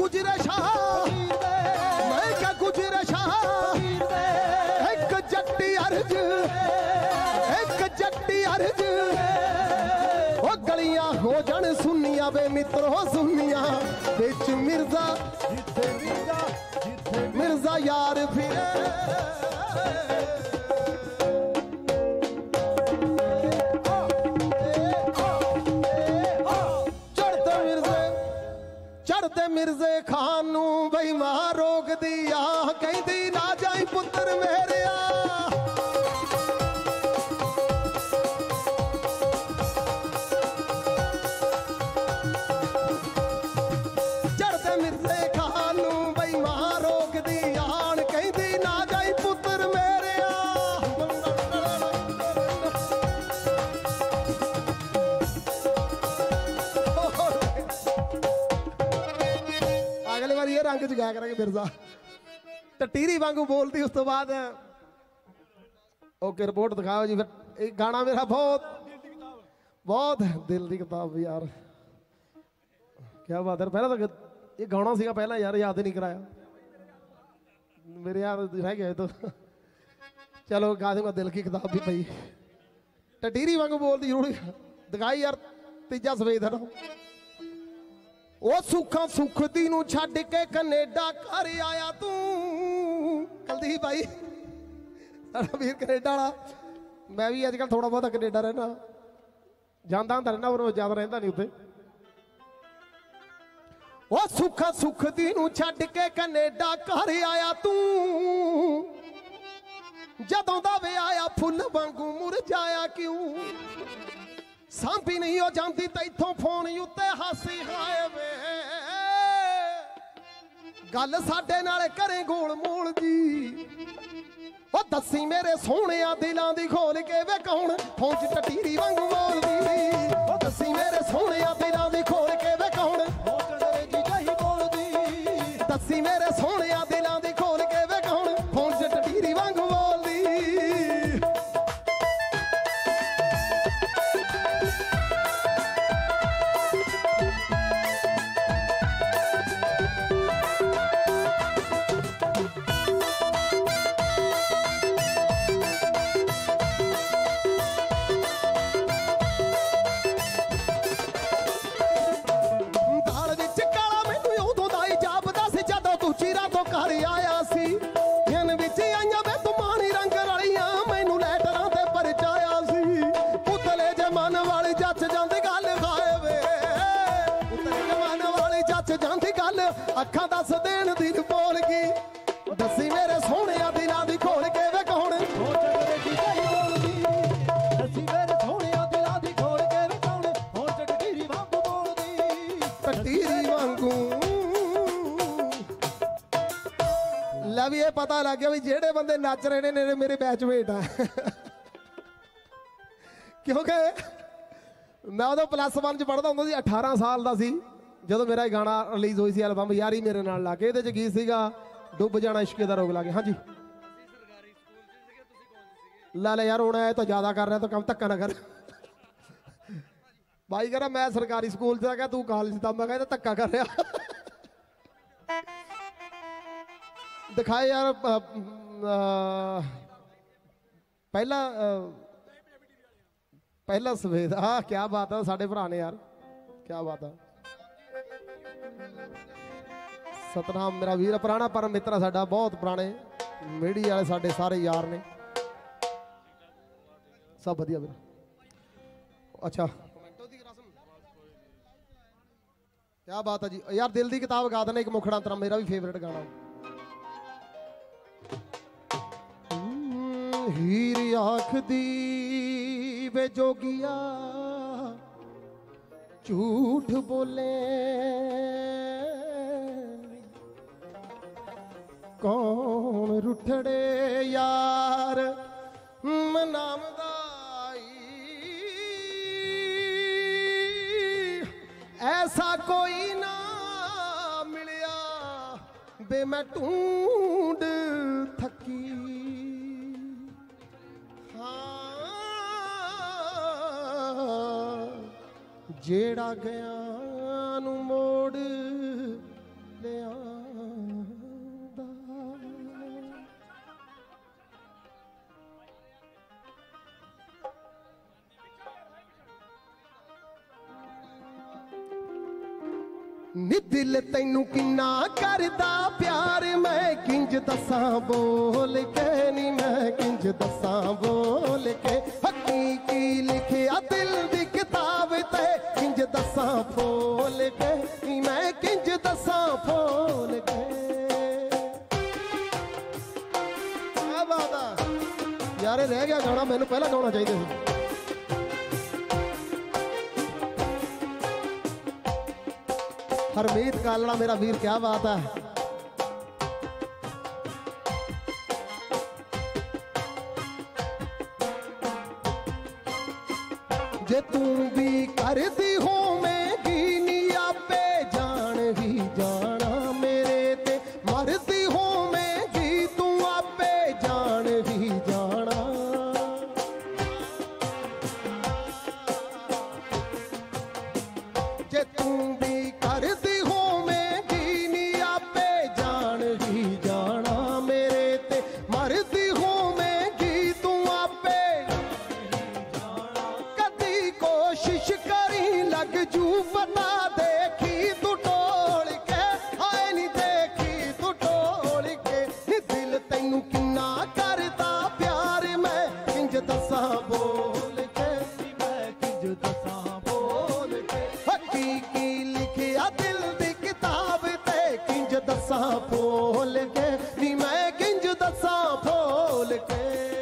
गुजरे शाह मैं क्या गुजरे शाह एक जट्टी अर्ज एक जट्टी अर्ज ओ गलियां हो जान सुनिया वे मित्रो सुनिया बिच मिर्जा जिथे मिर्जा जिथे मिर्जा यार फिरे चढ़ते मिर्जे खान नू बई मां रोक दिया कहती ना जाई पुत्र मेरे चढ़ते मिर्जे खान नू बई मां रोक दिया कहती ना जाई पुत्र मेरे अगली बार ये रंग च गाया करेंगे मिर्जा टटीरी वांगू बोलती उस तो बाद ओके रिपोर्ट दिखाओ जी फिर एक गाना मेरा बहुत बहुत दिल की किताब यार क्या बात है पहला तो ये गाना सीगा पहला यार याद नहीं कराया मेरे यार रह गए तो चलो गा दूंगा दिल की किताब भी भाई टटीरी वांगू बोलती जरूर दिखाई यार तीजा सफेद है ना ਉਹ ਸੁੱਖਾਂ ਸੁਖਦੀ ਨੂੰ ਛੱਡ ਕੇ ਕੈਨੇਡਾ ਘਰ ਆਇਆ ਤੂੰ ਕੁਲਦੀਪ ਭਾਈ ਸਾਡਾ ਵੀਰ ਕੈਨੇਡਾ ਵਾਲਾ ਮੈਂ ਵੀ ਅੱਜ ਕੱਲ ਥੋੜਾ ਬਹੁਤਾ ਕੈਨੇਡਾ ਰਹਿਣਾ ਜਾਂਦਾ ਹੁੰਦਾ ਰਹਿਣਾ ਪਰ ਜ਼ਿਆਦਾ ਰਹਿੰਦਾ ਨਹੀਂ ਉੱਥੇ ਉਹ ਸੁੱਖਾਂ ਸੁਖਦੀ ਨੂੰ ਛੱਡ ਕੇ ਕੈਨੇਡਾ ਘਰ ਆਇਆ ਤੂੰ ਜਦੋਂ ਦਾ ਵਿਆਹਿਆ ਫੁੱਲ ਵਾਂਗੂ ਮੁਰਝਾਇਆ ਕਿਉਂ ਸਾਂਭੀ ਨਹੀਂ ਉਹ ਜਾਂਦੀ ਤੈਥੋਂ ਫੋਨ ਉੱਤੇ ਹਾਸੀ ਹਾਏ ਵੇ ਗੱਲ ਸਾਡੇ ਨਾਲ ਕਰੇ ਗੋਲ ਮੋਲ ਜੀ ਉਹ ਦੱਸੀ ਮੇਰੇ ਸੋਹਣਿਆ ਦਿਲਾਂ ਦੀ ਖੋਲ ਕੇ ਵੇ ਕੌਣ ਫੋਨ 'ਚ ਟਟੀਰੀ ਵਾਂਗੂ ਬੋਲਦੀ ਉਹ ਦੱਸੀ ਮੇਰੇ ਸੋਹਣਿਆ ਦਿਲਾਂ ਦੀ ਖੋਲ ਕੇ ਵੇ ਕੌਣ ਅੰਗਰੇਜ਼ੀ ਜਿਹੀ ਬੋਲਦੀ ਦੱਸੀ ਮੇਰੇ ਸੋਹਣਿਆ ਦਿਲਾਂ ਦੀ ਖੋਲ ਕੇ ਵੇ ਕੌਣ ਫੋਨ 'ਚ ਟਟੀਰੀ ਵਾਂਗੂ ਬੋਲਦੀ ਅੱਖਾਂ ਦੱਸ ਦੇਣ ਦੀ ਬੋਲ ਗਈ ਦੱਸੀ ਮੇਰੇ ਸੋਹਣਿਆ ਦਿਲਾਂ ਦੀ ਖੋਲ ਕੇ ਵੇ ਕੌਣ ਉਹ ਅੰਗਰੇਜ਼ੀ ਜਿਹੀ ਬੋਲਦੀ ਦੱਸੀ ਮੇਰੇ ਸੋਹਣਿਆ ਦਿਲਾਂ ਦੀ ਖੋਲ ਕੇ ਵੇ ਕੌਣ ਹੁਣ ਟਟੀਰੀ ਵਾਂਗੂ ਬੋਲਦੀ ਟਟੀਰੀ ਵਾਂਗੂ ਲੈ ਵੀ ਇਹ ਪਤਾ ਲੱਗ ਗਿਆ ਵੀ ਜਿਹੜੇ ਬੰਦੇ ਨੱਚ ਰਹੇ ਨੇ ਮੇਰੇ ਬੈਚਮੇਟ ਆ ਕਿਉਂਕਿ ਮੈਂ ਉਦੋਂ ਪਲੱਸ ਵਨ 'ਚ ਪੜ੍ਹਦਾ ਹੁੰਦਾ ਸੀ ਅਠਾਰਾਂ ਸਾਲ ਦਾ ਸੀ ਜਦੋਂ ਮੇਰਾ ਇਹ ਗਾਣਾ ਰਿਲੀਜ਼ ਹੋਈ ਸੀ ਐਲਬਮ ਯਾਰੀ ਮੇਰੇ ਨਾਲ ਲਾ ਕੇ ਇਹਦੇ 'ਚ ਗੀਤ ਸੀਗਾ ਡੁੱਬ ਜਾਣਾ ਇਸ਼ਕੇ ਦਾ ਰੋਗ ਲਾ ਕੇ ਹਾਂਜੀ ਲਾ ਲੈ ਯਾਰ ਹੁਣ ਇਹ ਤਾਂ ਜ਼ਿਆਦਾ ਕਰ ਰਿਹਾ ਤਾਂ ਕੰਮ ਧੱਕਾ ਨਾ ਕਰ ਬਾਈ ਕਹਿੰਦਾ ਮੈਂ ਸਰਕਾਰੀ ਸਕੂਲ 'ਚ ਆ ਗਿਆ ਤੂੰ ਕਾਲਜ ਤਾਂ ਮੈਂ ਕਹਿੰਦਾ ਧੱਕਾ ਕਰ ਰਿਹਾ ਦਿਖਾਏ ਯਾਰ ਪਹਿਲਾ ਪਹਿਲਾ ਸਵੇਦ ਆਹ ਕੀ ਬਾਤ ਆ ਸਾਡੇ ਭਰਾ ਨੇ ਯਾਰ ਕੀ ਬਾਤ ਆ ਸਤਨਾਮ ਮੇਰਾ ਵੀਰ ਪੁਰਾਣਾ ਪਰਮ ਮਿੱਤਰ ਸਾਡਾ ਬਹੁਤ ਪੁਰਾਣੇ ਮੀਡੀਆ ਵਾਲੇ ਸਾਡੇ ਸਾਰੇ ਯਾਰ ਨੇ ਸਭ ਵਧੀਆ ਵੀਰ ਅੱਛਾ ਕੀ ਬਾਤ ਹੈ ਜੀ ਯਾਰ ਦਿਲ ਦੀ ਕਿਤਾਬ ਗਾ ਦੇਣਾ ਇੱਕ ਮੁਖੜਾ ਤੇਰਾ ਮੇਰਾ ਵੀ ਫੇਵਰੇਟ ਗਾਣਾ ਹੀਰ ਆਖਦੀ ਵੇ ਜੋਗੀਆ ਝੂਠ ਬੋਲੇ ਕੌਣ ਰੁੱਠੜੇ ਯਾਰ ਮਨਾਮਦਾਈ ਐਸਾ ਕੋਈ ਨਾ ਮਿਲਿਆ ਬੇ ਮੈਂ ਢੂੰਡ ਥੱਕੀ ਜਿਹੜਾ ਗਿਆ ਨੂੰ ਮੋੜ ਲਿਆ नी दिल तैनू किन्ना करदा प्यार मैं किंज दसां बोल के नी मैं किंज दसां बोल के हकीकी लिखिया दिल दी किताब ते किंज दसां बोल के नी मैं किंज दसां बोल के। क्या बात है यार, रह गया गाना, मैनू पहला गाना चाहिए सी। हरमीत कालड़ा मेरा वीर, क्या बात है। जे तू भी कर दी हो मैं नी आपे जान ही जाना मेरे ते मरदी हो मैं गी तू आपे जान ही जाना। जे तू भी कर दी हो मैं नी आपे जान ही जाना मेरे ते मरदी हो मैं गी तू आपे कदी कोशिश करी लग जू बता देखी तू टोल के हाय नी देखी तू टोल के नी दिल तैनू किन्ना करदा प्यार मैं किंज दसां बोल के नी मैं किंज दसां बोल के हकीकी लिखिया दिल दी किताब ते किंज दसां बोल के नी मैं किंज दसां बोल के।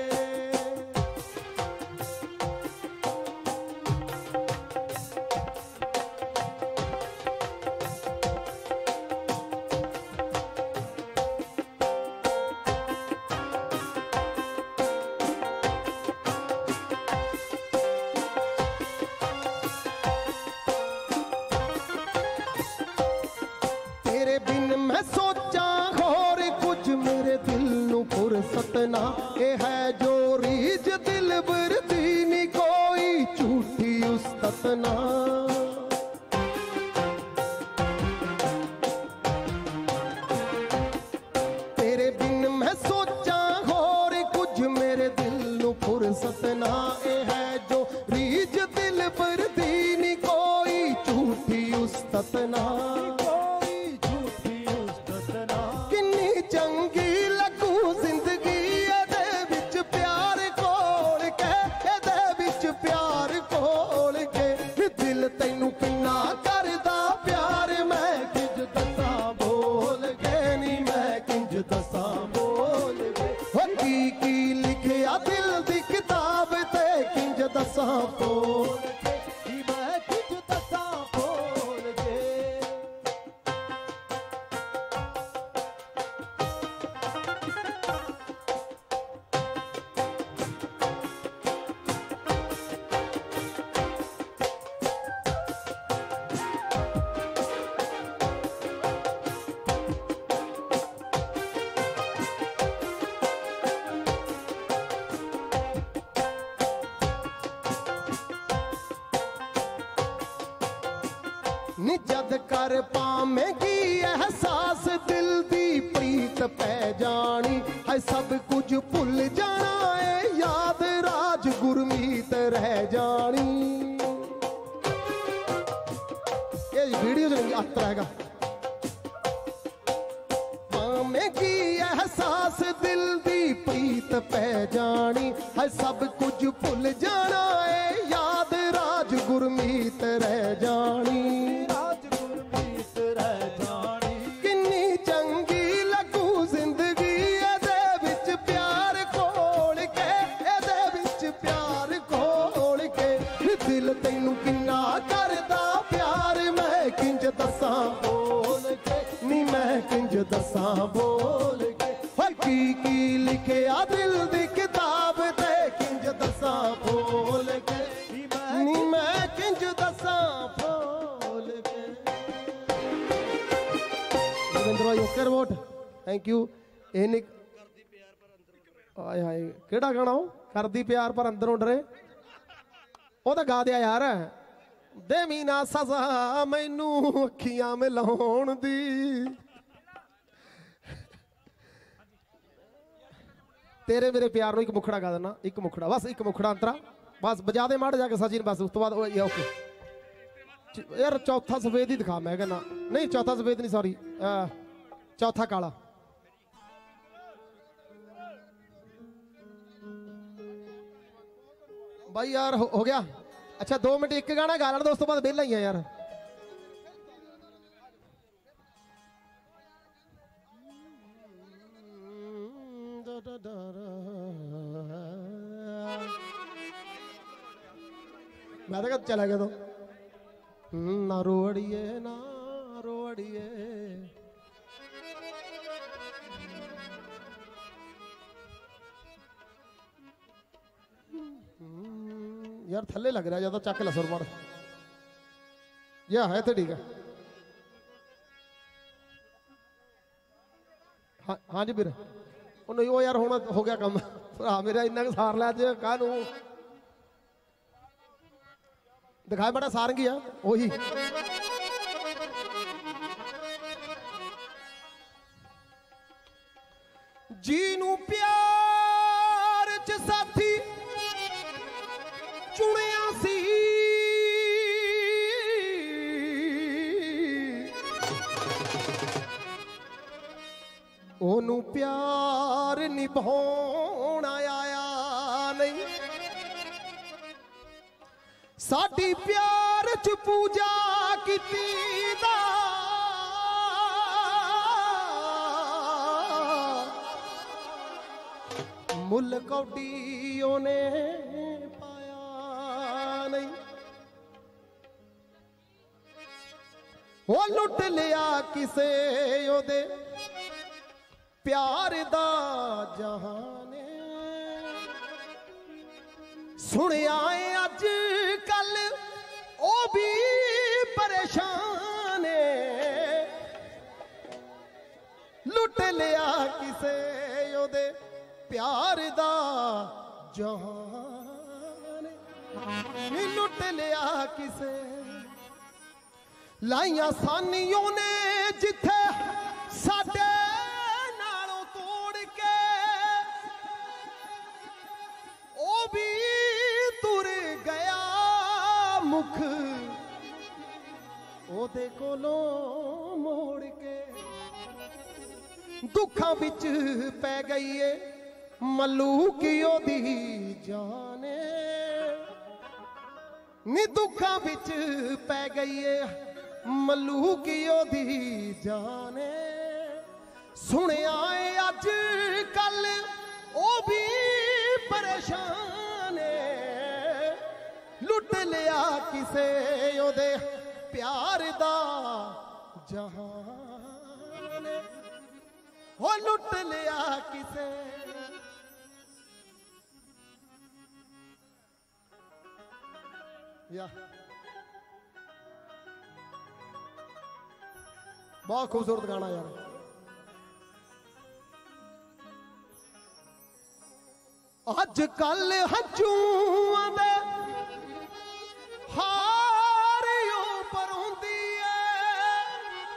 तेरे बिन मैं सोचा होर कुछ मेरे दिल नू फुरसत ना ये है जो रीज दिल बरदी नी कोई झूठी उस्तत ना। तेरे बिन मैं सोचा होर कुछ मेरे दिल नू फुरसत ना ये है जो रीज दिल बरदी नी कोई झूठी उस्तत ना। किन्नी चंगी लगू जिंदगी एदे विच प्यार कोल के एदे विच प्यार कोल के दिल तैनू किन्ना करदा प्यार मैं किंज दसां बोल के नी मैं किंज दसां बोल के हकीकी लिखिया दिल दी किताब ते किंज दसां बोल के नी मैं किंज दसां बोल के। नी जद कर पावेंगी एहसास दिल दी प्रीत पै जानी है सब कुछ भुल जाना है याद राज गुरमीत रह जानी। ये वीडियो जो आता रहेगा पावेंगी एहसास दिल दी प्रीत पै जानी है सब कुछ भुल जाना है याद राज गुरमीत रह जानी। किन्नी चंगी लगू जिंदगी एदे विच प्यार कोल के एदे विच प्यार कोल के दिल तैनू किन्ना करदा प्यार मैं किंज दसां बोल के नी मैं किंज दसां बोल के हकीकी लिखिया दिल दी किताब ते किंज दसां बोल के नी मैं किंज दसां बोल के। रविंद्र भाई ओके रिपोर्ट, थैंक यू। ਇਹ ਨਿਕ ਆਏ ਹਾਏ ਕਿਹੜਾ ਗਾਣਾ ਉਹ ਕਰਦੀ ਪਿਆਰ ਪਰ ਅੰਦਰੋਂ ਡਰੇ, ਉਹ ਤਾਂ ਗਾ ਦਿਆ ਯਾਰ। ਦੇਵੀ ਨਾ ਸਜ਼ਾ ਮੈਨੂੰ ਅੱਖੀਆਂ ਮਿਲਾਉਣ ਦੀ तेरे मेरे प्यार एक मुखड़ा गा देना, एक मुखड़ा बस, एक मुखड़ा अंतरा बस बजा दे माड़ जाके सचिन बस, उस तो बाद ओके ਚ- यार चौथा सफेद ही दिखा, मैं कहना नहीं चौथा सफेद नहीं, सॉरी चौथा काला। भाई यार हो, हो गया। अच्छा दो मिनट एक गाना गा लेना, दोस्तों बाद बेला ही है यार। मैं तो कब चला गया तो ना रोड़िए ना रोड़िए। यार थल्ले लग रहा है ज्यादा, चक ला सुर मार। या है तो ठीक है। हाँ हाँ जी ਵੀਰ ਉਹ ਨਹੀਂ ਉਹ ਯਾਰ ਹੁਣ ਹੋ ਗਿਆ ਕੰਮ ਭਰਾ ਮੇਰਾ, ਇੰਨਾ ਕੁ ਸਾਰ ਲਿਆ ਅੱਜ ਕਾਹਨੂੰ ਦਿਖਾਏ ਬੜਾ ਸਾਰੰਗੀ ਆ ਉਹੀ। ਜੀ ਨੂੰ ਪਿਆਰ ਚ ਸਾਥੀ ਚੁਣਿਆ ਸੀ, ਉਹਨੂੰ ਪਿਆਰ ਨਿਭਾਉਣ ਆਇਆ ਨਹੀਂ। ਸਾਡੀ ਪਿਆਰ ਚ ਪੂਜਾ ਕੀਤੀ ਦਾ ਮੁੱਲ ਕੌਡੀ ਉਹਨੇ ਪਾਇਆ ਨਹੀਂ। ਉਹ ਲੁੱਟ ਲਿਆ ਕਿਸੇ ਉਹਦੇ प्यार दा जहाने। सुनिया अज कल ओ भी परेशान, लुट लिया किसे ओदे प्यार दा जहाने। लुट लिया किसे लाइया सानियों ने जिथे साडे भी तुर गया मुख ओदे कोलों मोड़ के। दुखां विच पै गई है मल्लू की ओदी जाने नी। दुखां विच पै गई है मल्लू की ओदी जाने। सुनिया अज कल ओ भी परेशान, लुट लिया किसे ओदे प्यार दा जहान। हो लुट लिया किसे या। बहुत खूबसूरत गाना यार। अज कल हजूआं दे हार पर होंदी है,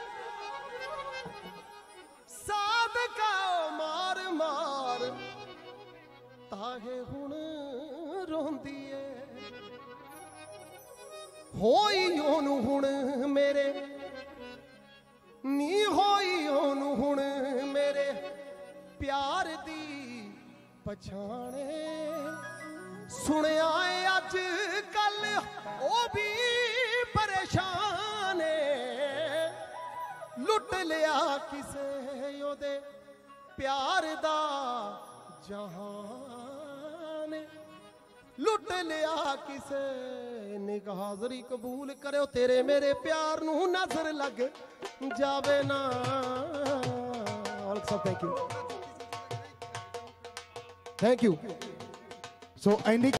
सादका मार मार ताहे हुण रोंदी है। होई ओनू हुण मेरे नी होई ओनू हुण मेरे प्यार दी पछाने। सुनिया अज कल ओ भी परेशान, लुट लिया किसे ओदे प्यार दा जहान। लुट लिया किसे निक हाजरी कबूल करो तेरे मेरे प्यार नू नजर लग जावे ना। Thank you thank you. So Andy